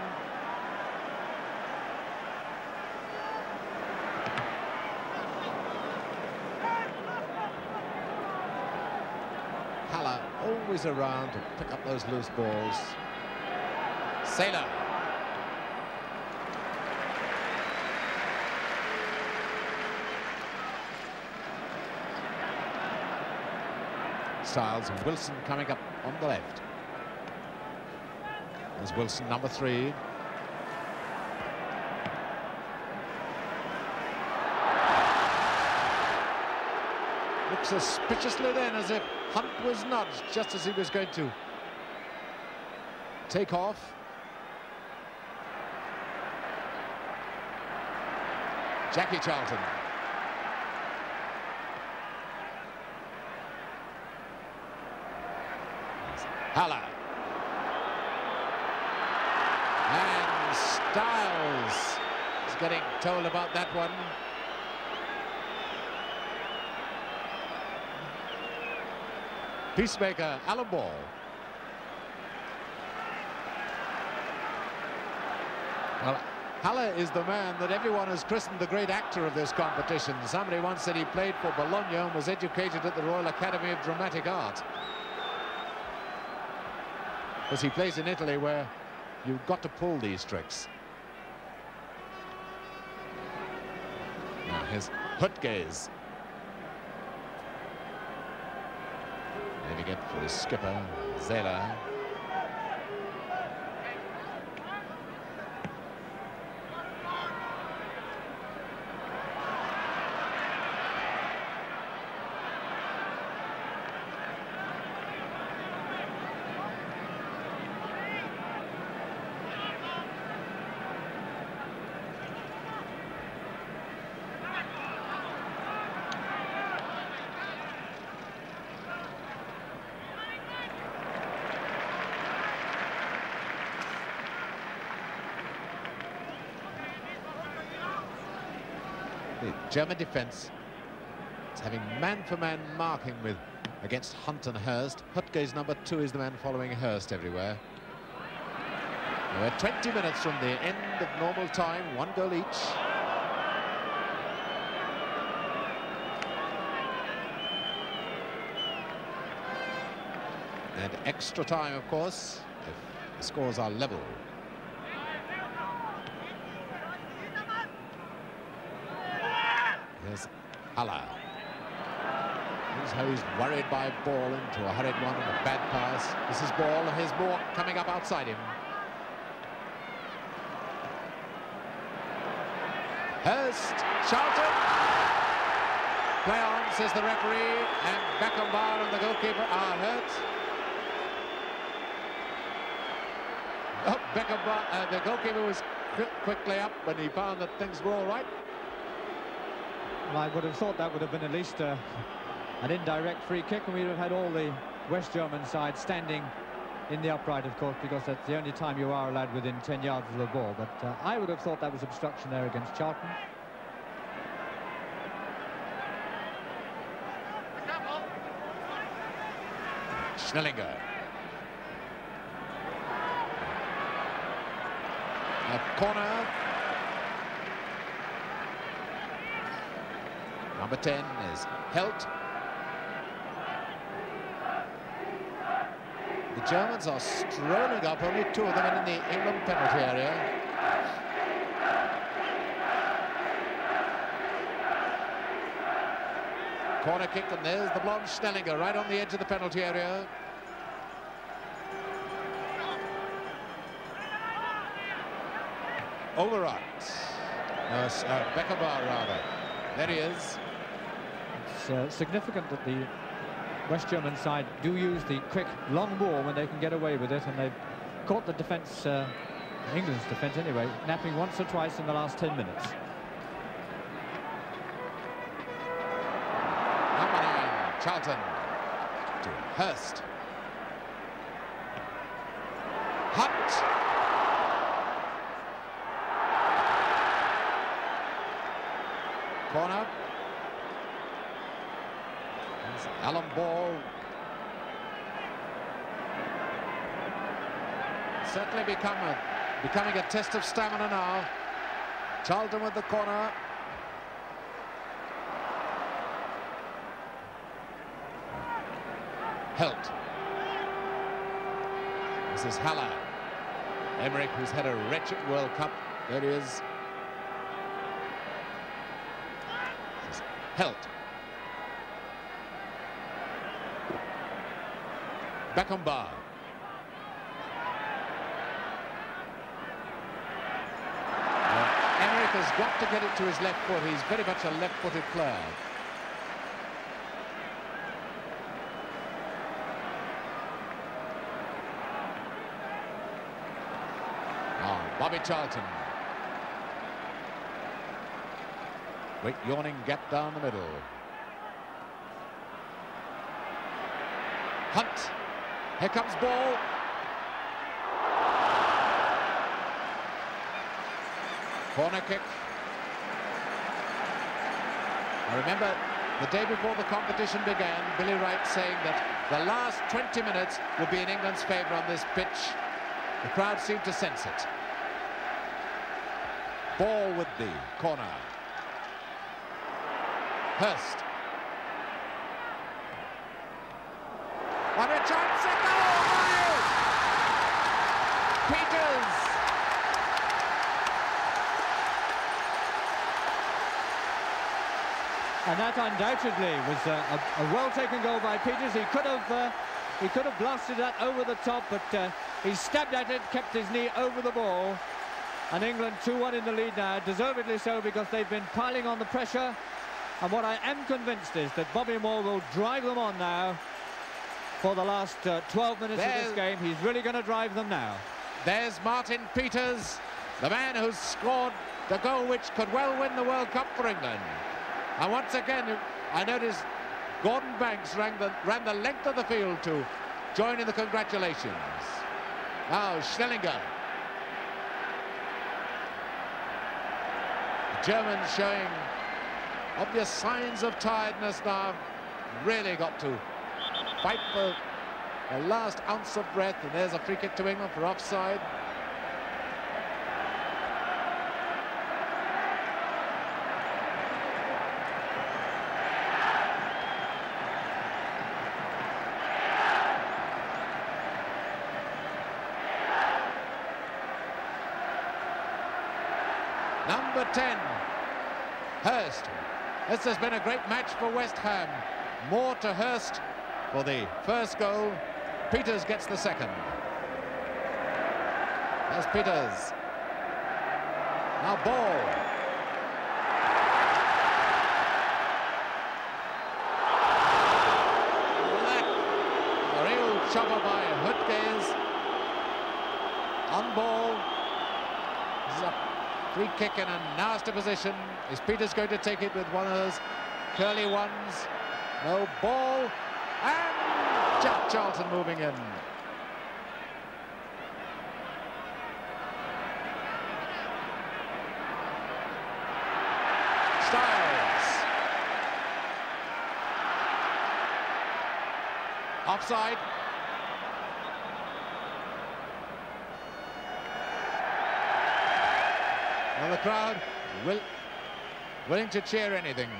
Always around to pick up those loose balls. Zähler. Styles and Wilson coming up on the left. There's Wilson, number three. Looks suspiciously then as if Hunt was nudged just as he was going to take off. Jackie Charlton. Haller. And Styles is getting told about that one. Peacemaker, Alan Ball. Well, Haller is the man that everyone has christened the great actor of this competition. Somebody once said he played for Bologna and was educated at the Royal Academy of Dramatic Art. Because he plays in Italy, where you've got to pull these tricks. Now here's Hutgaze. Leaving it for his skipper, Zähler. German defence is having man-for-man marking with against Hunt and Hurst. Hutke's number two is the man following Hurst everywhere. We're twenty minutes from the end of normal time, one goal each. And extra time, of course, if the scores are level. Here's Haller. Here's how he's worried by Ball into a hurried one and a bad pass. This is Ball, and here's Moore coming up outside him. Hurst, Charlton. Play on, says the referee, and Beckenbauer and the goalkeeper are hurt. Oh, Beckenbauer, uh, the goalkeeper was qu quickly up when he found that things were all right. Well, I would have thought that would have been at least uh, an indirect free kick, and we would have had all the West German side standing in the upright, of course, because that's the only time you are allowed within ten yards of the ball. But uh, I would have thought that was obstruction there against Charlton. Schnellinger. A corner. Number ten is Helt. The Germans are strolling up, only two of them in the England penalty area. Corner kick, and there's the blonde Schnellinger right on the edge of the penalty area. Overrun. No, uh, Beckenbauer rather. There he is. It's uh, significant that the West German side do use the quick long ball when they can get away with it, and they've caught the defence, uh, England's defence anyway, napping once or twice in the last ten minutes. Number nine, Charlton to Hurst. Hunt. Corner. Alan Ball. Certainly become a, becoming a test of stamina now. Charlton with the corner. Helt. This is Haller. Emmerich, who's had a wretched World Cup. There he is. This is Helt. Beckenbauer. Well, Emmerich has got to get it to his left foot. He's very much a left-footed player. Oh, Bobby Charlton. Great yawning gap down the middle. Hunt. Here comes Ball. Corner kick. I remember the day before the competition began, Billy Wright saying that the last twenty minutes would be in England's favour on this pitch. The crowd seemed to sense it. Ball with the corner. Hurst. What a chance! A goal! Peters! And that undoubtedly was a, a, a well-taken goal by Peters. He could have uh, he could have blasted that over the top, but uh, he stabbed at it, kept his knee over the ball. And England two one in the lead now, deservedly so, because they've been piling on the pressure. And what I am convinced is that Bobby Moore will drive them on now for the last uh, twelve minutes there's, of this game. He's really going to drive them now. There's Martin Peters, the man who's scored the goal which could well win the World Cup for England. And once again, I noticed Gordon Banks ran the, ran the length of the field to join in the congratulations. Now Schnellinger. The Germans showing Obvious signs of tiredness now. Really got to fight for the last ounce of breath, and there's a free kick to England for offside. Number ten, Hurst. This has been a great match for West Ham. Moore to Hurst for the first goal. Peters gets the second. There's Peters. Now Ball. That, a real chopper by Hutges. On Ball. This is a free kick in a nasty position. Is Peters going to take it with one of those curly ones? No ball. And Jack Charlton moving in. Styles. Offside. Well, the crowd will, willing to cheer anything.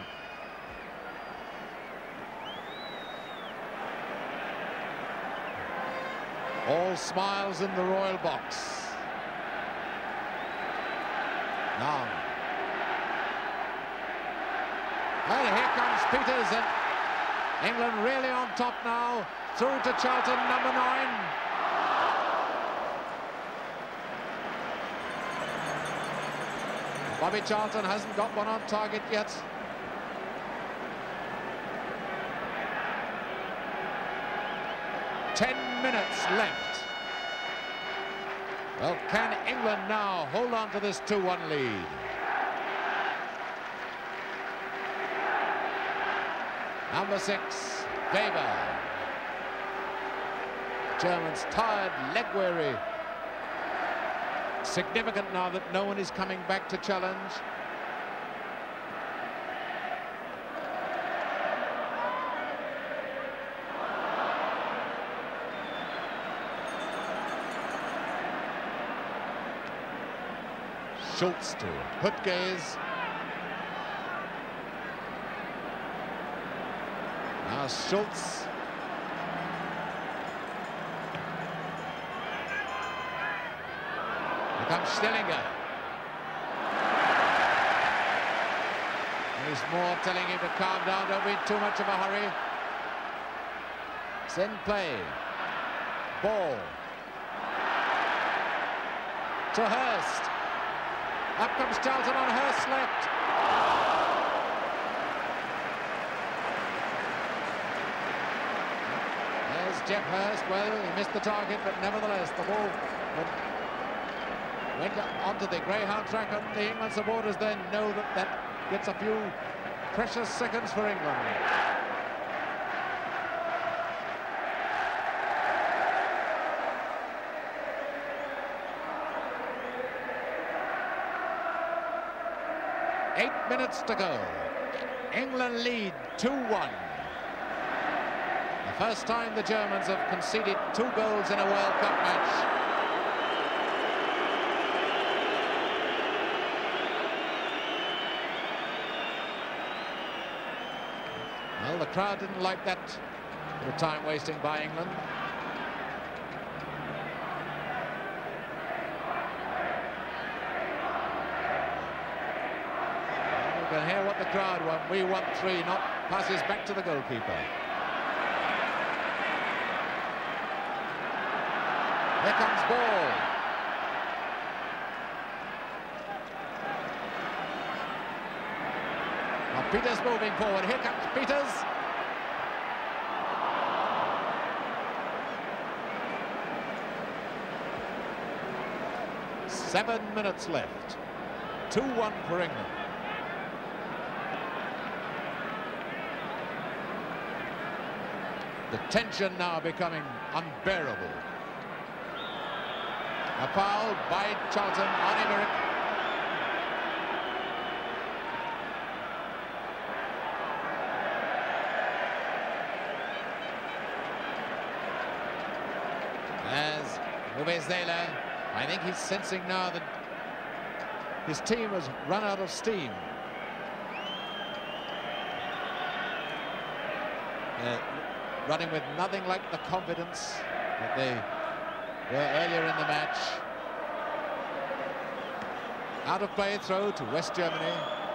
All smiles in the royal box. Now. And here comes Peters, and England really on top now. Through to Charlton, number nine. Bobby Charlton hasn't got one on target yet. Ten minutes left. Well, can England now hold on to this two one lead? Number six, Weber. Germans tired, leg weary. Significant now that no one is coming back to challenge. Schultz to Hutges. Now Schultz. Here comes Stillinger. There's Moore telling him to calm down, don't be in too much of a hurry. It's in play. Ball. To Hurst. Up comes Charlton on Hurst's left. There's Geoff Hurst. Well, he missed the target, but nevertheless, the ball went onto the greyhound track, and the England supporters then know that that gets a few precious seconds for England. Eight minutes to go. England lead two one. The first time the Germans have conceded two goals in a World Cup match. Well, the crowd didn't like that, the time wasting by England. You can hear what the crowd want. We want three, not passes back to the goalkeeper. Here comes Ball. Now Peters moving forward. Here comes Peters. Seven minutes left. two one for England. The tension now becoming unbearable. A foul by Charlton on Emerick. Uwe Seeler. I think he's sensing now that his team has run out of steam. Uh, running with nothing like the confidence that they were earlier in the match. Out of play throw to West Germany.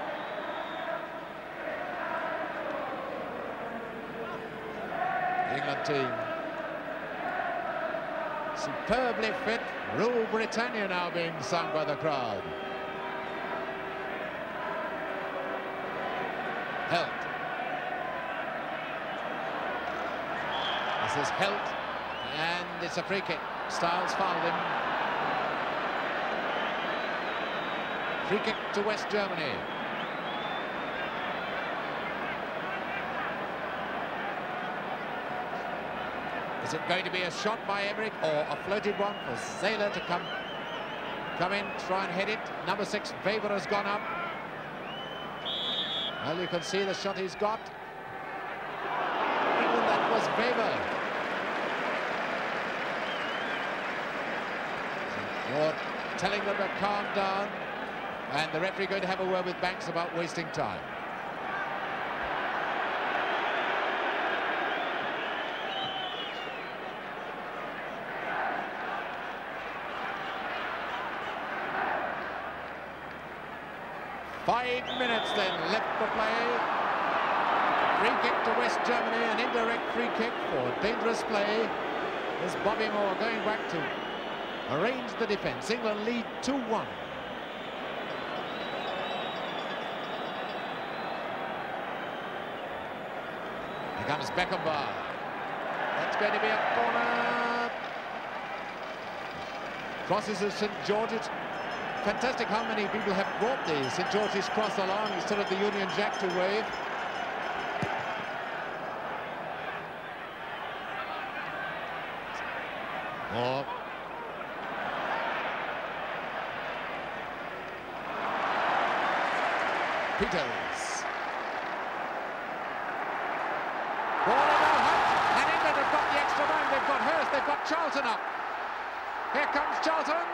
The England team superbly fit. Rule Britannia now being sung by the crowd. Held. This is Held, and it's a free kick. Styles fouled him. Free kick to West Germany. Is it going to be a shot by Emmerich or a floated one for Seeler to come, come in, try and head it? Number six, Weber, has gone up. Well, you can see the shot he's got. And that was Weber. You're telling them to calm down, and the referee going to have a word with Banks about wasting time. Five minutes then left for play. Free kick to West Germany, an indirect free kick for dangerous play. There's Bobby Moore going back to arrange the defence. England lead two one. Here comes Beckenbauer. That's going to be a corner. Crosses of Saint George's. Fantastic how many people have brought the Saint George's cross along instead of the Union Jack to wave. Moore. Peters. Ball in the Hunt, and England have got the extra man. They've got Hurst, they've got Charlton up. Here comes Charlton.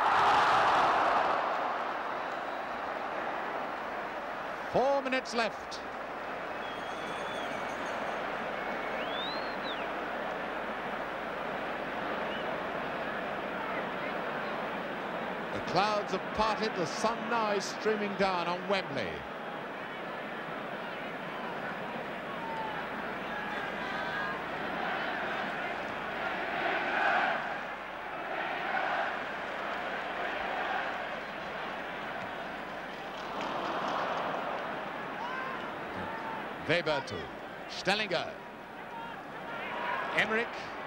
Four minutes left. The clouds have parted, the sun now is streaming down on Wembley. Weber to Stellinger. Emmerich.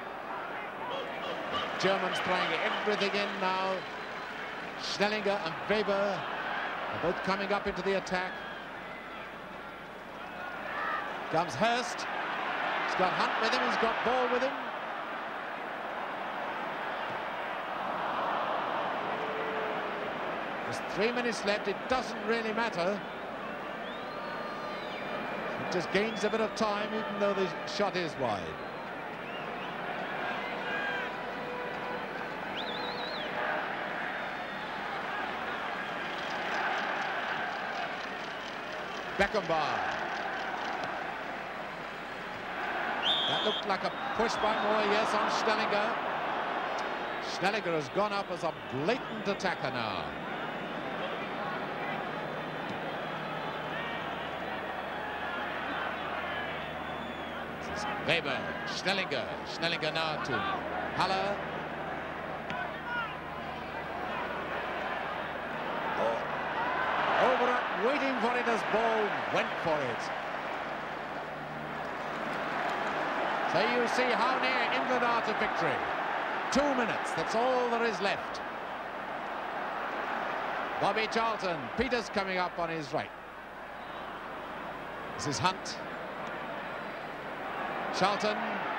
The Germans throwing everything in now. Stellinger and Weber are both coming up into the attack. Comes Hurst. He's got Hunt with him, he's got Ball with him. There's three minutes left, it doesn't really matter. It just gains a bit of time, even though the shot is wide. Beckenbauer. That looked like a push by Moore, yes, on Stellinger. Stellinger has gone up as a blatant attacker now. This is Weber, Stellinger, Stellinger now to Haller. Over it, waiting for it as Ball went for it. So you see how near England are to victory. Two minutes, that's all there is left. Bobby Charlton, Peters coming up on his right. This is Hunt. Charlton.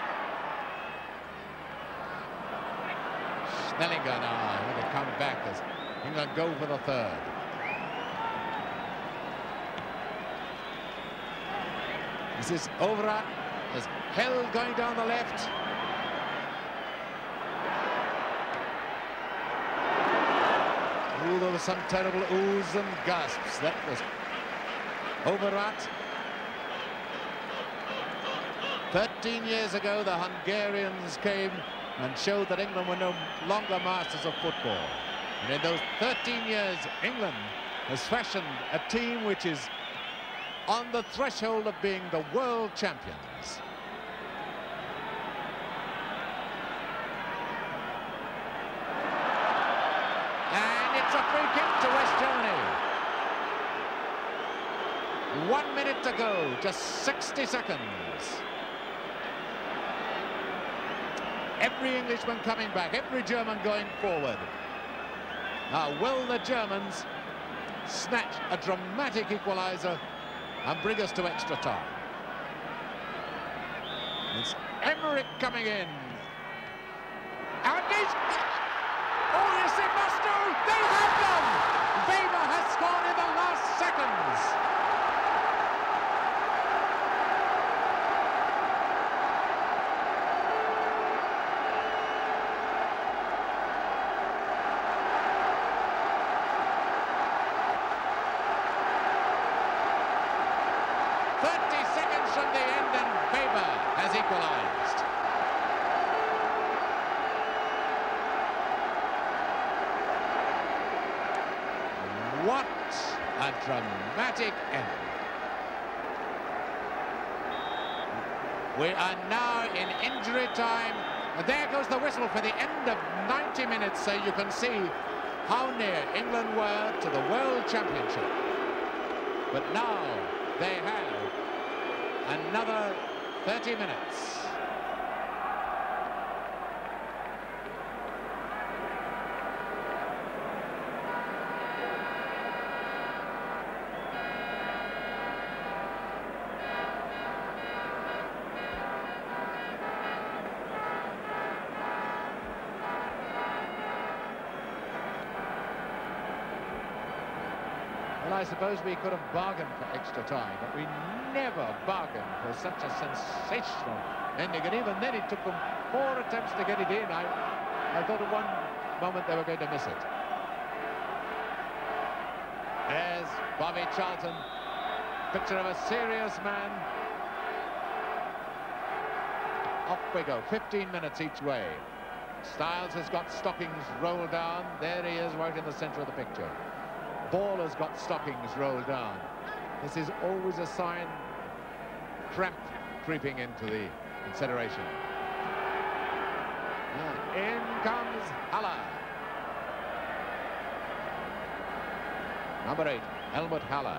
Stellinger now, going to come back as England go for the third. This is Overath. There's Held going down the left. Ooh, there was some terrible oohs and gasps. That was Overath. thirteen years ago, the Hungarians came and showed that England were no longer masters of football. And in those thirteen years, England has fashioned a team which is on the threshold of being the world champions. And it's a free kick to West Germany. One minute to go, just sixty seconds. Every Englishman coming back, every German going forward. Now, will the Germans snatch a dramatic equaliser and bring us to extra time? It's Emmerich coming in. And he's... Oh, yes, they must do! They have done! Weber has scored in the last seconds. thirty seconds from the end and Weber has equalised. What a dramatic end. We are now in injury time. And there goes the whistle for the end of ninety minutes, so you can see how near England were to the World Championship. But now they have another thirty minutes. Well, I suppose we could have bargained for extra time, but we never bargained for such a sensational ending. And even then, it took them four attempts to get it in. I, I thought at one moment they were going to miss it. There's Bobby Charlton, picture of a serious man. Off we go, fifteen minutes each way. Styles has got stockings rolled down. There he is, right in the centre of the picture. Ball has got stockings rolled down. This is always a sign, cramp creeping into the consideration. And in comes Haller. Number eight, Helmut Haller.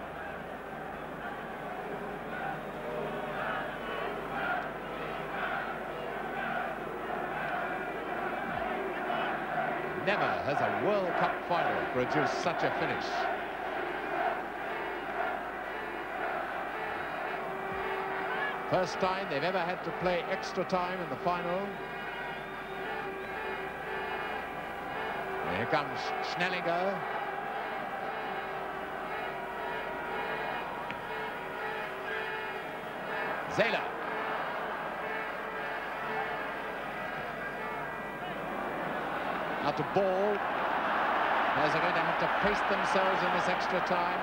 Never has a World Cup final produced such a finish. First time they've ever had to play extra time in the final. And here comes Schnellinger. Zähler. Out to Ball, as they're going to have to pace themselves in this extra time.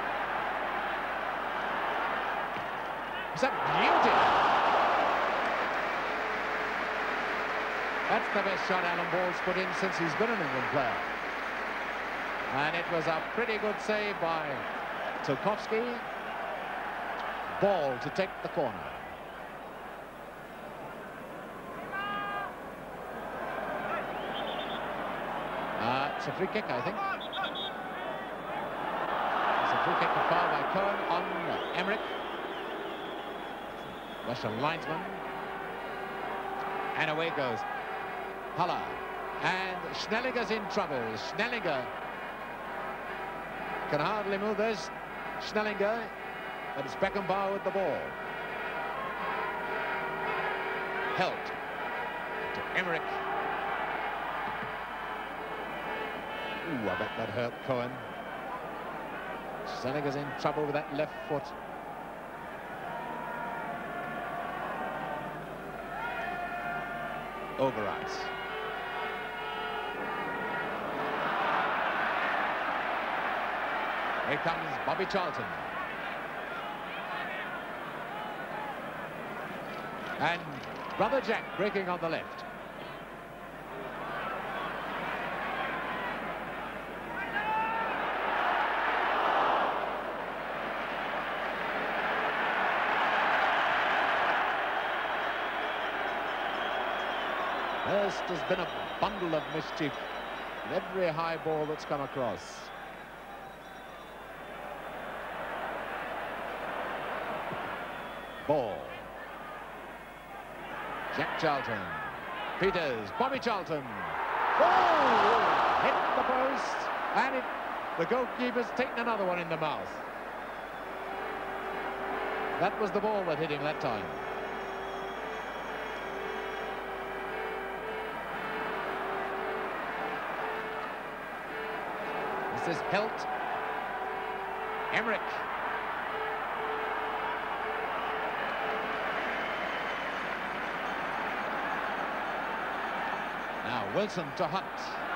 It's a beauty. That's the best shot Alan Ball's put in since he's been an England player. And it was a pretty good save by Tarkowski. Ball to take the corner. Uh, it's a free kick, I think. It's a free kick, a foul by Cohen on Emmerich. Russian linesman. And away goes Haller. And Schnellinger's in trouble. Schnellinger can hardly move. There's Schnellinger, but it's Beckenbauer with the ball. Held to Emmerich. Ooh, I bet that hurt Cohen. Schnellinger's in trouble with that left foot. Overath. Here comes Bobby Charlton. And Brother Jack breaking on the left. Hurst has been a bundle of mischief in every high ball that's come across. Ball. Jack Charlton. Peters. Bobby Charlton. Oh! Hit the post. And it, the goalkeeper's taken another one in the mouth. That was the ball that hit him that time. This is Helt. Emmerich. Now Wilson to Hunt.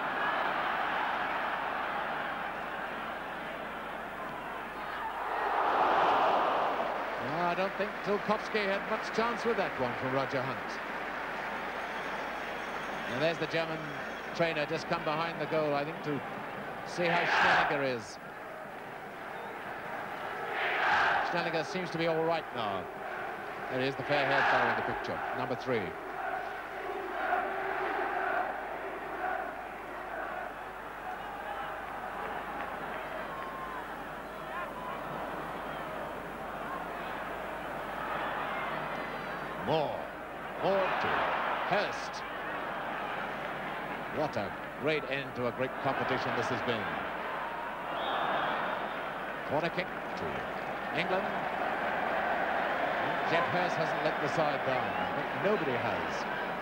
No, I don't think Tilkovsky had much chance with that one from Roger Hunt. And there's the German trainer just come behind the goal, I think, to see how Schnellinger is. Schnellinger seems to be all right now. There is the fair-haired fellow in the picture, number three. Moore. Moore to Hurst. What a great end to a great competition this has been. Corner kick to England. Geoff Hurst hasn't let the side down, but nobody has.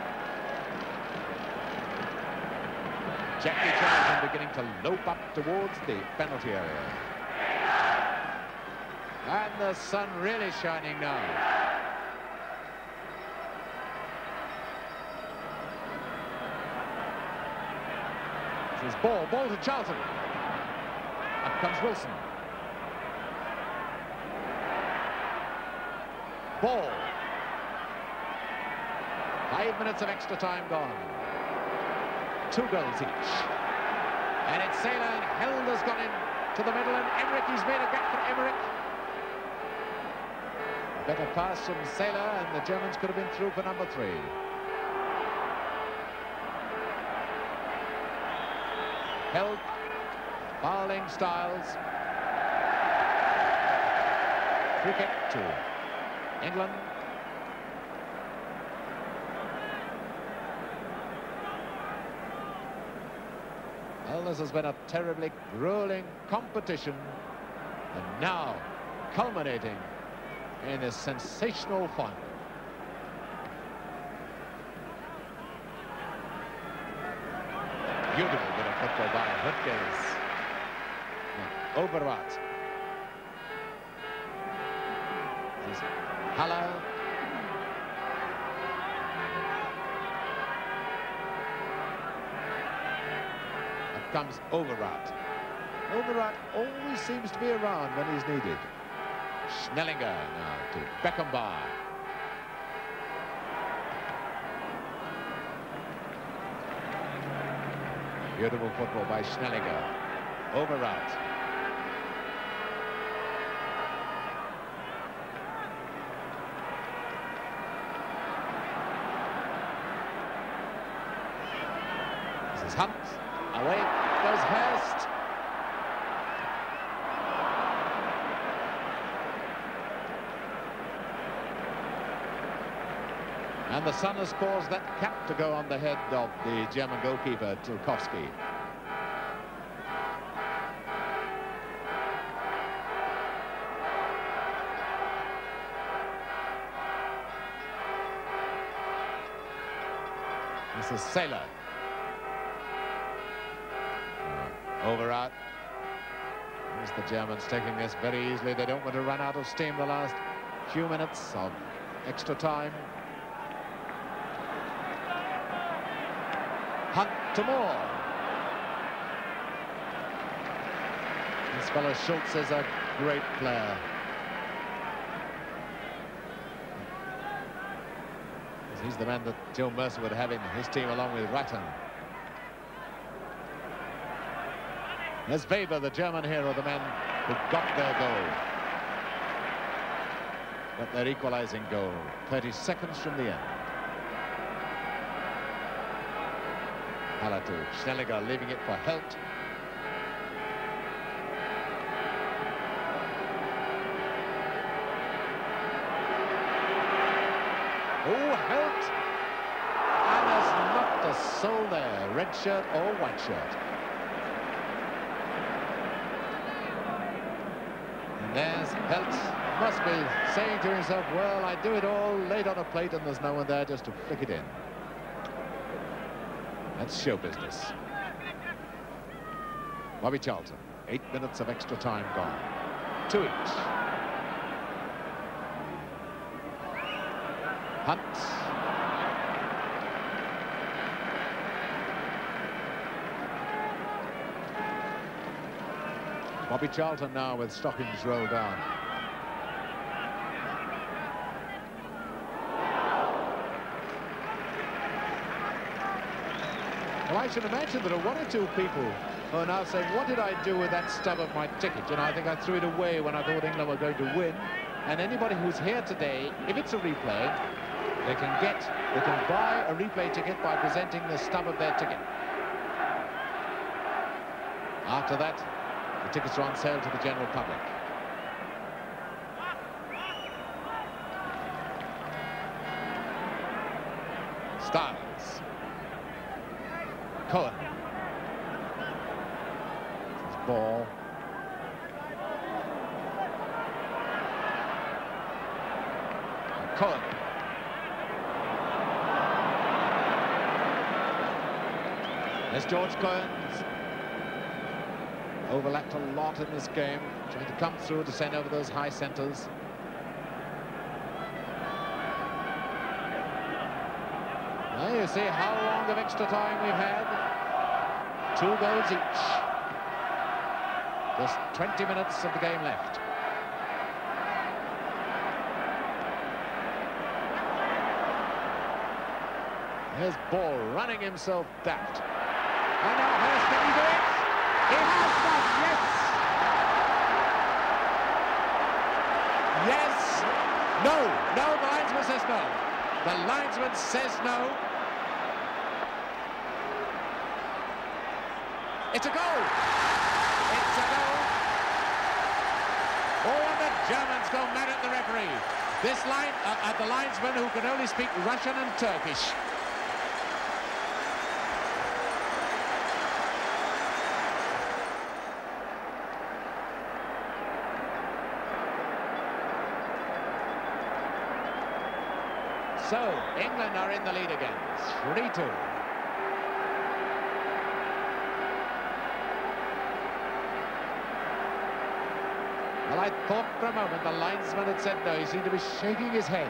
Jackie Charlton beginning to lope up towards the penalty area. And the sun really shining now. This is ball, ball to Charlton. Up comes Wilson. Ball. Five minutes of extra time gone. Two goals each. And it's Saylor, and Held has gone in to the middle, and Emmerich, he's made a gap for Emmerich. Better pass from Saylor, and the Germans could have been through for number three. Held, fouling Styles. Free kick to England. Well, this has been a terribly grueling competition, and now culminating in a sensational final. Beautiful bit of football by Hutges. Overwart. There's Haller. Up comes Overwart. Overwart always seems to be around when he's needed. Schnellinger now to Beckenbauer. Beautiful football by Schnellinger. Overwart. This is Hunt. Away goes Hurst. And the sun has caused that cap to go on the head of the German goalkeeper, Tilkovsky. This is Saylor. Overwart. As the Germans taking this very easily. They don't want to run out of steam the last few minutes of extra time. Hunt to Moore. This This fellow Schultz is a great player. He's the man that Joe Mercer would have in his team along with Rattan. There's Weber, the German hero, the man who got their goal. Got their equalizing goal. thirty seconds from the end. Haller to Schnelliger, leaving it for Helt. Oh, Helt! And there's not a soul there, red shirt or white shirt. And there's Helt, must be saying to himself, well, I do it all laid on a plate and there's no one there just to flick it in. That's show business. Bobby Charlton, eight minutes of extra time gone. Two each. Hunt. Bobby Charlton now with stockings rolled down. Well, I should imagine there are one or two people who are now saying, what did I do with that stub of my ticket? You know, I think I threw it away when I thought England were going to win. And anybody who's here today, if it's a replay, they can get, they can buy a replay ticket by presenting the stub of their ticket. After that, the tickets are on sale to the general public. Styles. Cohen. This is ball. Cohen. There's George Cohen. Overlapped a lot in this game, trying to come through to send over those high centres. Well, you see how long of extra time we've had. Two goals each. Just twenty minutes of the game left. Here's Ball running himself daft. And now Hurst, can he do it? He has done, yes! Yes! No! No, the linesman says no. The linesman says no. It's a goal! It's a goal! Oh, and the Germans go mad at the referee. This line, uh, at the linesman who can only speak Russian and Turkish. So, England are in the lead again, three two. Well, I thought for a moment the linesman had said no. He seemed to be shaking his head.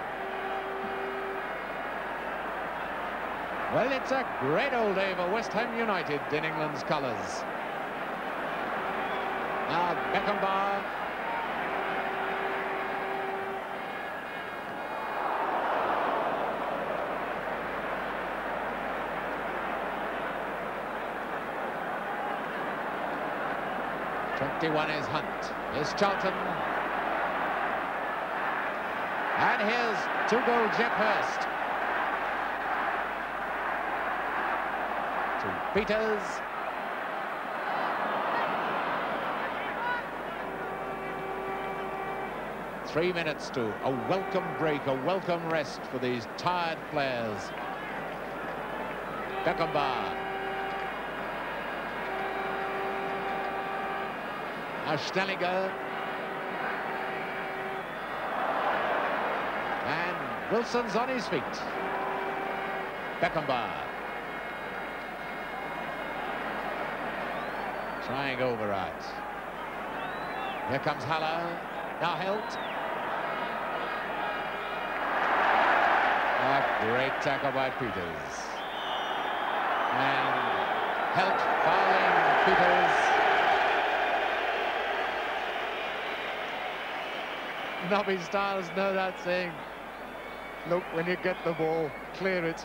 Well, it's a great old day for West Ham United in England's colours. Now, Beckenbauer. twenty-one is Hunt. Here's Charlton. And here's two-goal Geoff Hurst. To Peters. Three minutes to a welcome break, a welcome rest for these tired players. Beckenbauer. Now Schnelliger. And Wilson's on his feet. Beckenbauer. Trying over right. Here comes Haller. Now Helt. A great tackle by Peters. And Helt fouling Peters. Nobby Stiles know that saying. Look, when you get the ball, clear it.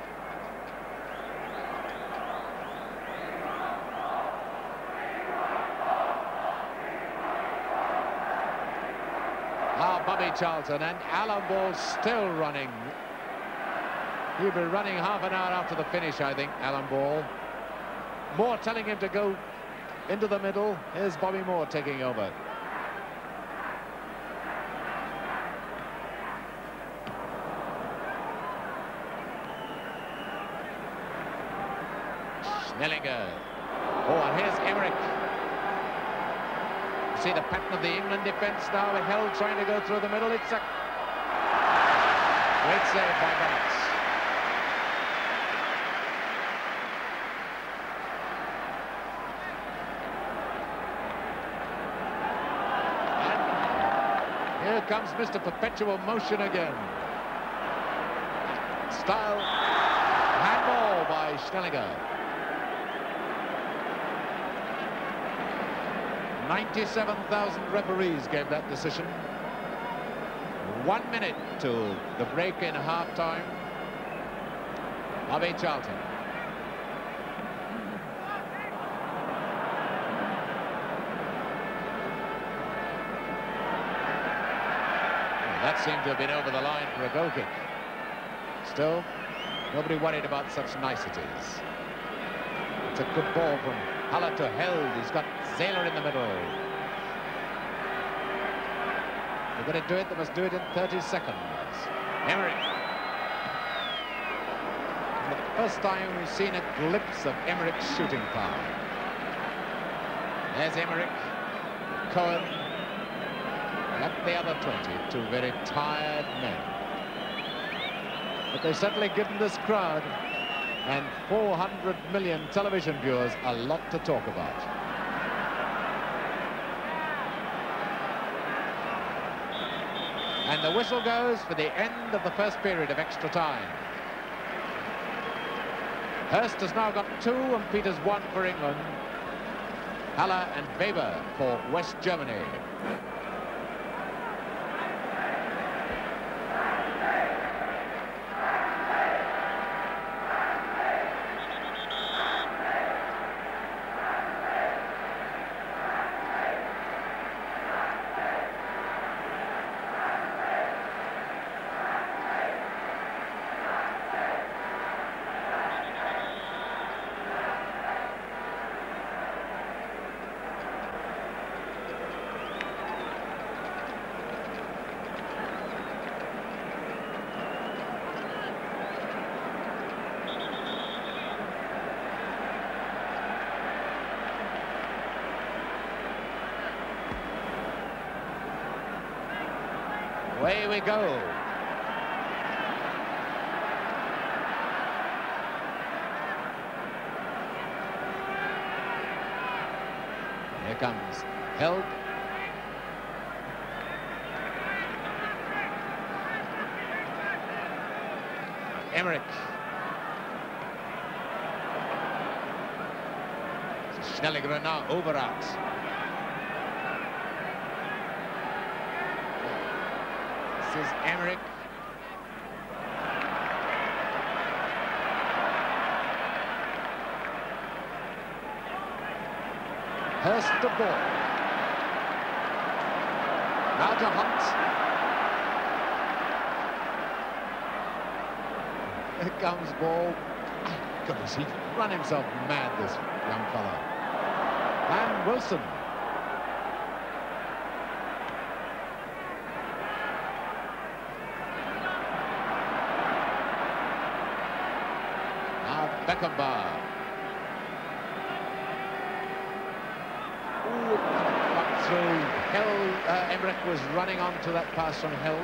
Now Bobby Charlton, and Alan Ball still running. He'll be running half an hour after the finish, I think, Alan Ball. Moore telling him to go into the middle. Here's Bobby Moore taking over. Schnellinger. Oh, and here's Emmerich. You see the pattern of the England defence now. Held trying to go through the middle. It's a great save by Bennett. And here comes Mister Perpetual Motion again. Style. Handball by Schnellinger. ninety-seven thousand referees gave that decision. One minute to the break in half-time. Bobby Charlton. Well, that seemed to have been over the line for a goal kick. Still, nobody worried about such niceties. It's a good ball from Haller to Held. He's got Zähler in the middle. They're going to do it. They must do it in thirty seconds. Emmerich. For the first time, we've seen a glimpse of Emmerich's shooting power. There's Emmerich. Cohen. At the other twenty. Two very tired men. But they've certainly given this crowd and four hundred million television viewers a lot to talk about. And the whistle goes for the end of the first period of extra time. Hurst has now got two and Peters one for England. Haller and Weber for West Germany. Away we go. Here comes Held. Emmerich. Schnellinger now over out. This is Emmerich. Hurst the ball. Now to Hunt. Here comes ball. Goodness, he run himself mad, this young fellow. And Wilson. Beckenbauer. Ooh, got through. Held, uh, Emmerich was running on to that pass from Held.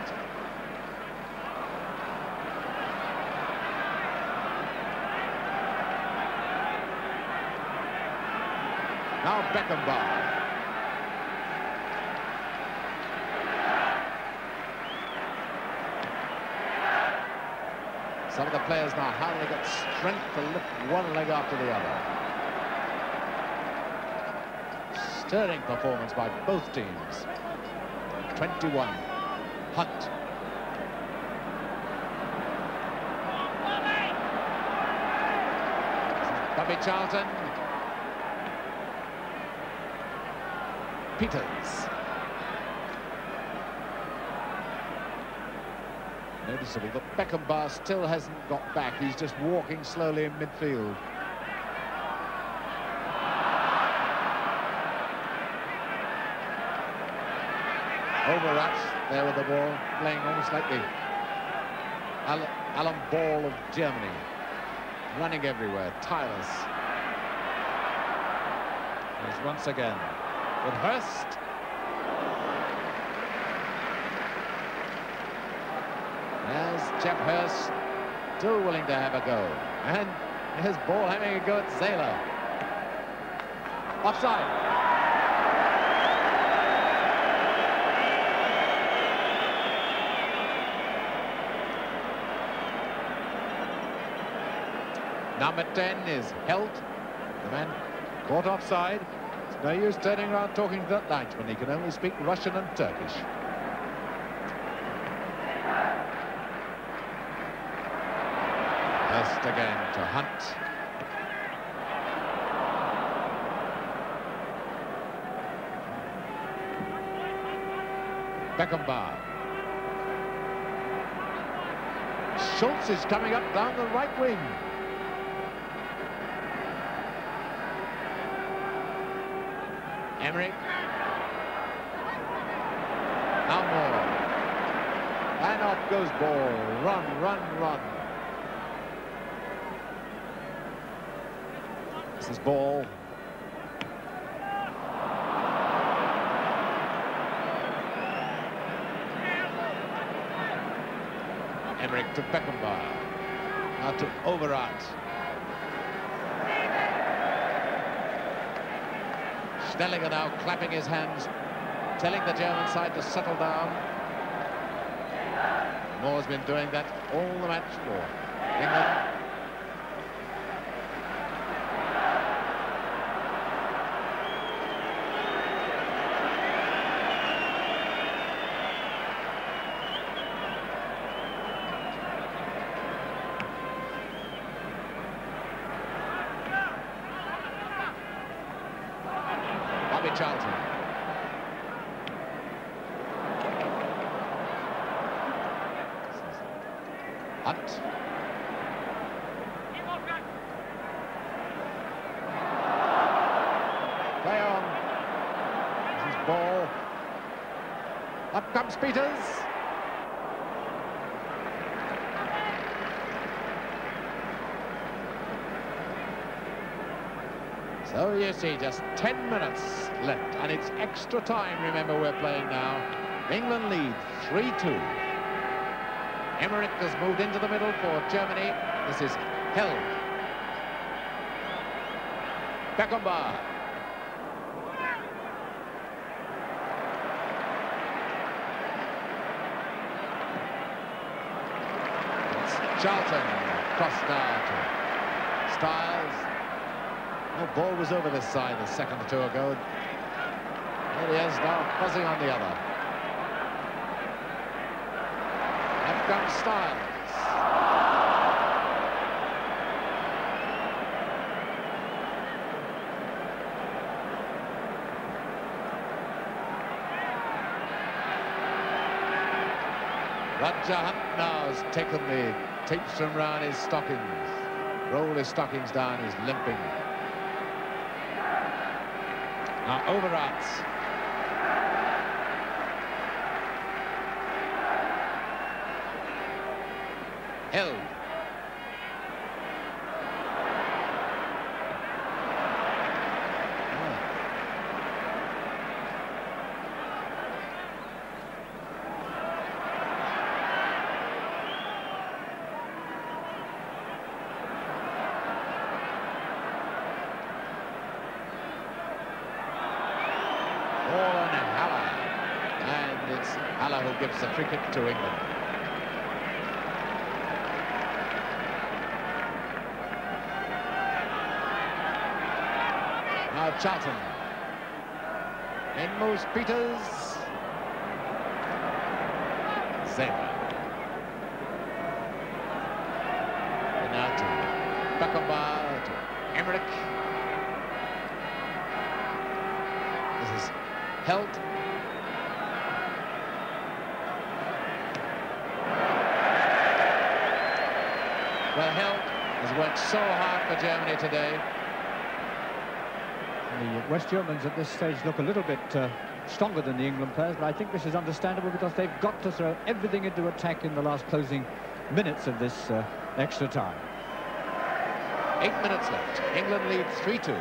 Now Beckenbauer. Some of the players now, how they got strength to lift one leg after the other. Stirring performance by both teams. twenty-one Hunt. Bobby Charlton. Peters. Noticeable that Beckenbauer still hasn't got back. He's just walking slowly in midfield. Overruts there with the ball, playing almost like the Al Alan Ball of Germany. Running everywhere, tireless. There's once again with Hurst. There's Geoff Hurst, still willing to have a go. And his ball having a go at Zähler. Offside. Number ten is held. The man caught offside. It's no use turning around talking to that linesman. He can only speak Russian and Turkish. Hurst again to Hunt. Beckenbauer. Schultz is coming up down the right wing. Emmerich. Now more. And off goes ball. Run, run, run. This is ball. Emmerich to Beckenbauer. Now to Overath. Schnellinger now clapping his hands, telling the German side to settle down. Moore's been doing that all the match for England. Bobby Charlton. Hunt. Play on. This is ball. Up comes Peters. So you see, just ten minutes left, and it's extra time. Remember, we're playing now. England lead three two. Emmerich has moved into the middle for Germany. This is held. Beckenbauer. It's Charlton. Cross now to Styles. The ball was over this side a second or two ago. Here he is now, buzzing on the other. Up comes Styles. Roger Hunt now has taken the tapes from round his stockings. Rolled his stockings down, he's limping. Now Overath. Held. Haller who gives the free kick to England. Now Charlton. In moves Peters. Zema. And now to Beckenbauer, to Emmerich. This is Held. Well, Held has worked so hard for Germany today. The West Germans at this stage look a little bit uh, stronger than the England players, but I think this is understandable because they've got to throw everything into attack in the last closing minutes of this uh, extra time. Eight minutes left. England lead three two.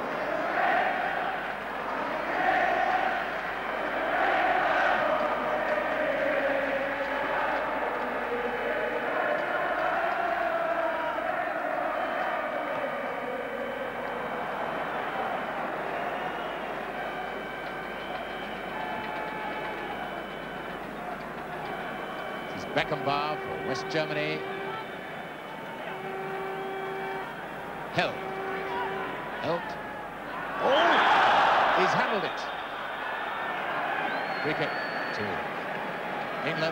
Beckenbauer for West Germany. Held. Held. Oh! He's handled it. Free kick to England.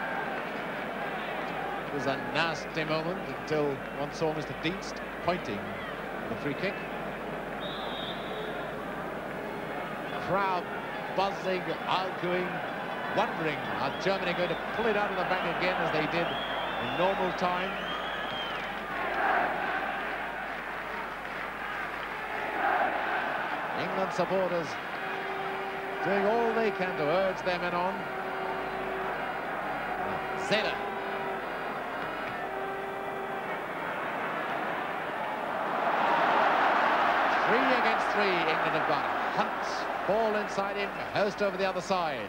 It was a nasty moment until one saw Mister Dienst pointing the free kick. Crowd buzzing, arguing, wondering, are Germany going to pull it out of the bag again as they did in normal time? England supporters doing all they can to urge their men on. Zela. Three against three, England have got Hunt, ball inside him, Hurst over the other side.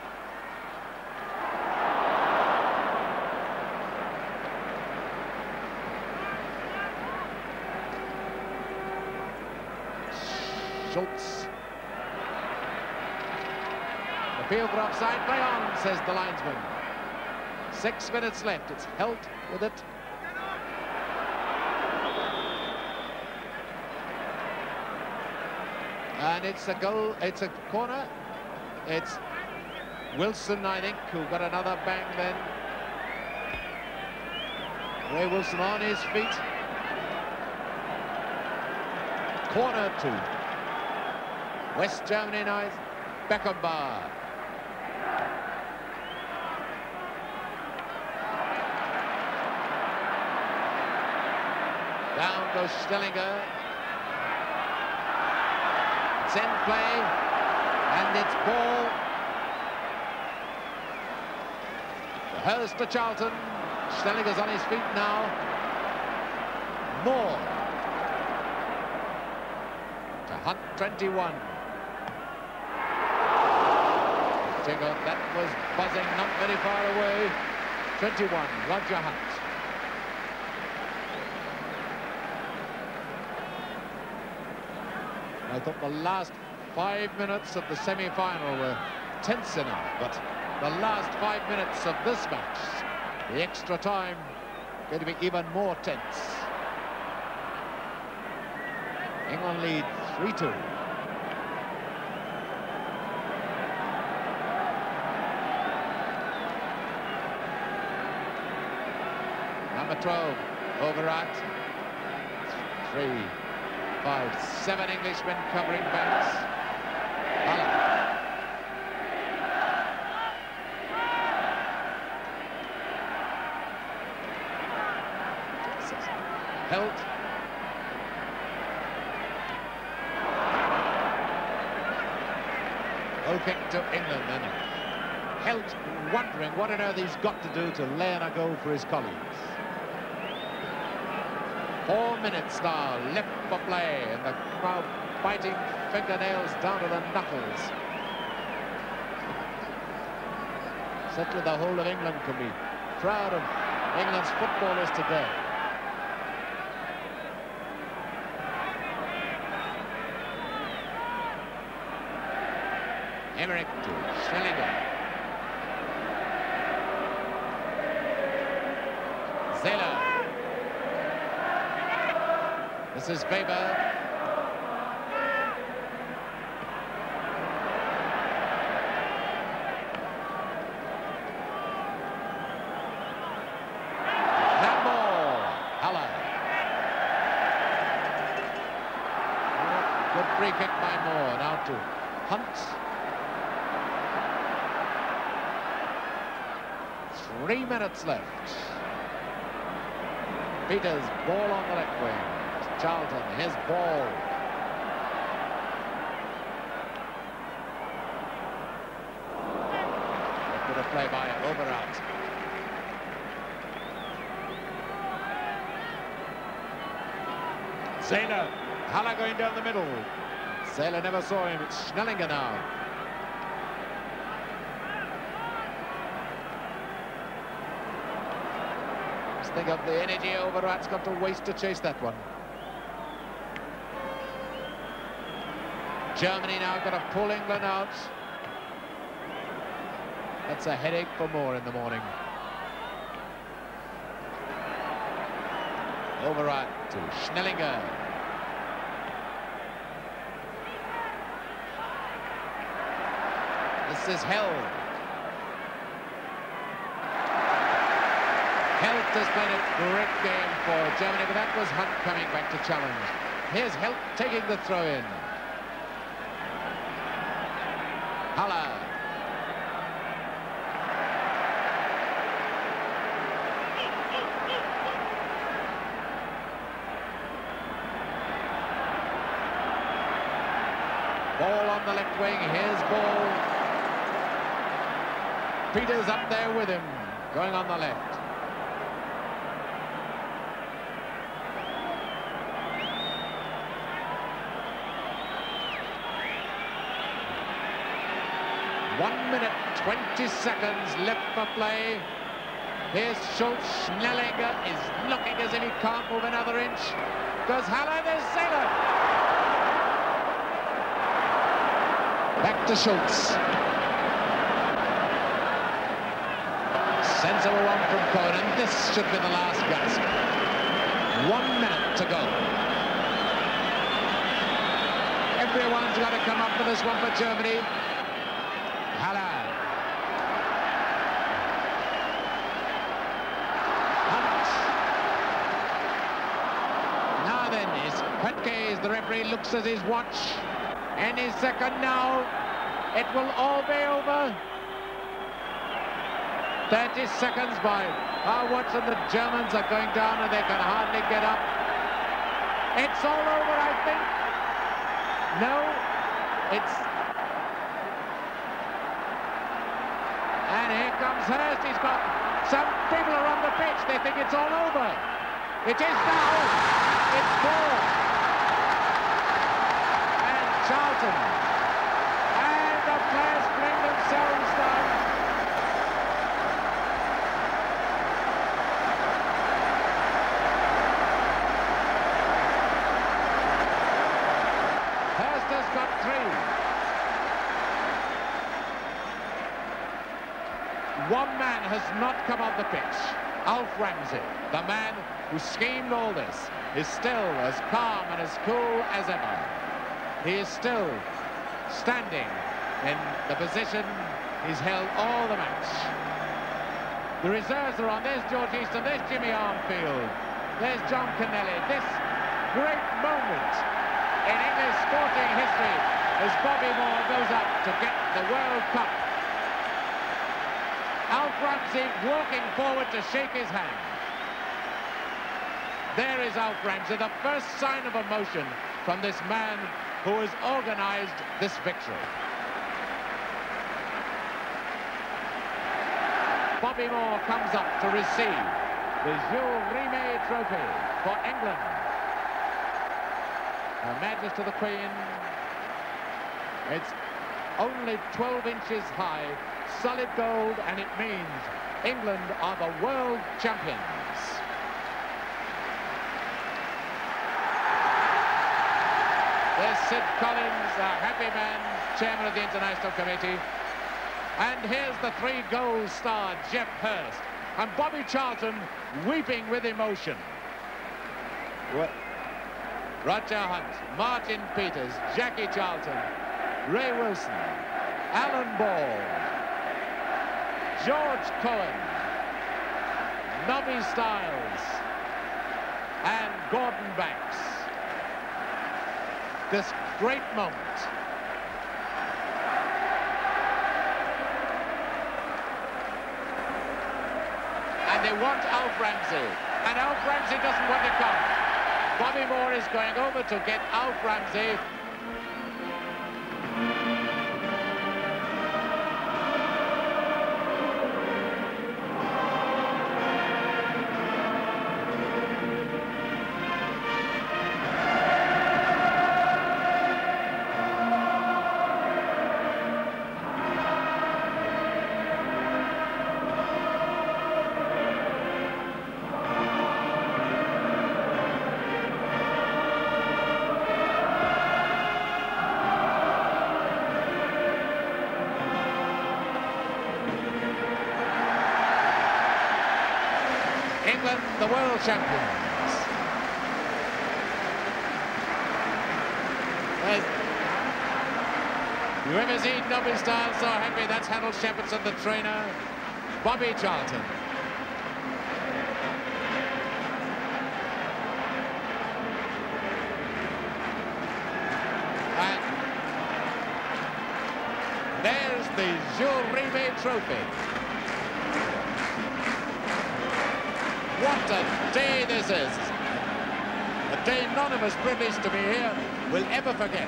Schultz. The field for offside, play on, says the linesman. Six minutes left, it's Held with it. And it's a goal, it's a corner. It's Wilson, I think, who got another bang then. Ray Wilson on his feet. Corner two. West Germany now is Beckenbauer. Down goes Stellinger. It's in play, and it's ball. Hurst to Charlton. Stellinger's on his feet now. Moore. To Hunt, twenty-one. Tingle, that was buzzing, not very far away. twenty-one, Roger Hunt. I thought the last five minutes of the semi-final were tense enough, but the last five minutes of this match, the extra time, going to be even more tense. England lead three two. Number twelve, Overat. Three, five, seven Englishmen covering backs. Allen. Held. Goal kick to England, and Held wondering what on earth he's got to do to lay in a goal for his colleagues. Four minutes now left for play, and the crowd biting fingernails down to the knuckles. Certainly the whole of England can be proud of England's footballers today. Emmerich to Stellinger. Zela. This is Weber. free kick by Moore. Now to Hunt. Three minutes left. Peters, ball on the left wing. Charlton, his ball. Good a play by Overart. Sailor, Haller going down the middle. Sailor never saw him. It's Schnellinger now. Just think of the energy Overart's got to waste to chase that one. Germany now got to pull England out. That's a headache for Moore in the morning. Overart to Schnellinger. This is Held. Held has played a great game for Germany, but that was Hunt coming back to challenge. Here's Held taking the throw in. Haller. Ball on the left wing, here's ball. Peters up there with him, going on the left. One minute, twenty seconds left for play. Here's Schultz. Schnellinger is looking as if he can't move another inch. Goes Haller, there's Sailor. Back to Schultz. Sensible one from Cohen, and this should be the last gasp. One minute to go. Everyone's got to come up for this one for Germany. Haller. Hunt. Now then, is Höttke, the referee, looks at his watch. Any second now, it will all be over. thirty seconds by our watch, and the Germans are going down and they can hardly get up. It's all over, I think. No, it's... And here comes Hurst. He's got some people are on the pitch. They think it's all over. It is now. It's four. Charlton, and the players bring themselves down. Hurst has got three. One man has not come on the pitch. Alf Ramsey, the man who schemed all this, is still as calm and as cool as ever. He is still standing in the position he's held all the match. The reserves are on. There's George Easton, there's Jimmy Armfield, there's John Kennelly. This great moment in English sporting history as Bobby Moore goes up to get the World Cup. Alf Ramsey walking forward to shake his hand. There is Alf Ramsey, the first sign of emotion from this man who has organised this victory. Bobby Moore comes up to receive the Jules Rimet Trophy for England. Her Majesty the Queen. It's only twelve inches high, solid gold, and it means England are the world champions. There's Sid Collins, a happy man, chairman of the International Committee. And here's the three-goal star, Geoff Hurst. And Bobby Charlton weeping with emotion. What? Roger Hunt, Martin Peters, Jackie Charlton, Ray Wilson, Alan Ball, George Cohen, Nobby Stiles, and Gordon Banks. this great moment. And they want Alf Ramsey, and Alf Ramsey doesn't want to come. Bobby Moore is going over to get Alf Ramsey. England, the world champions. Well, you ever seen Nobby Stiles so happy? That's Harold Shepherdson, the trainer. Bobby Charlton. And there's the Jules Rimet Trophy. What a day this is. A day none of us privileged to be here will ever forget.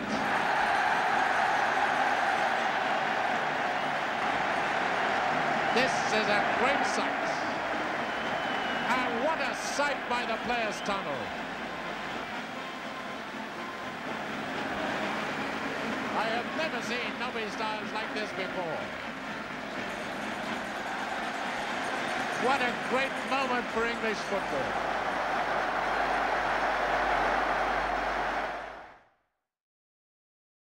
This is a great sight. And what a sight by the Players' Tunnel. I have never seen Nobby Stiles like this before. What a great moment for English football.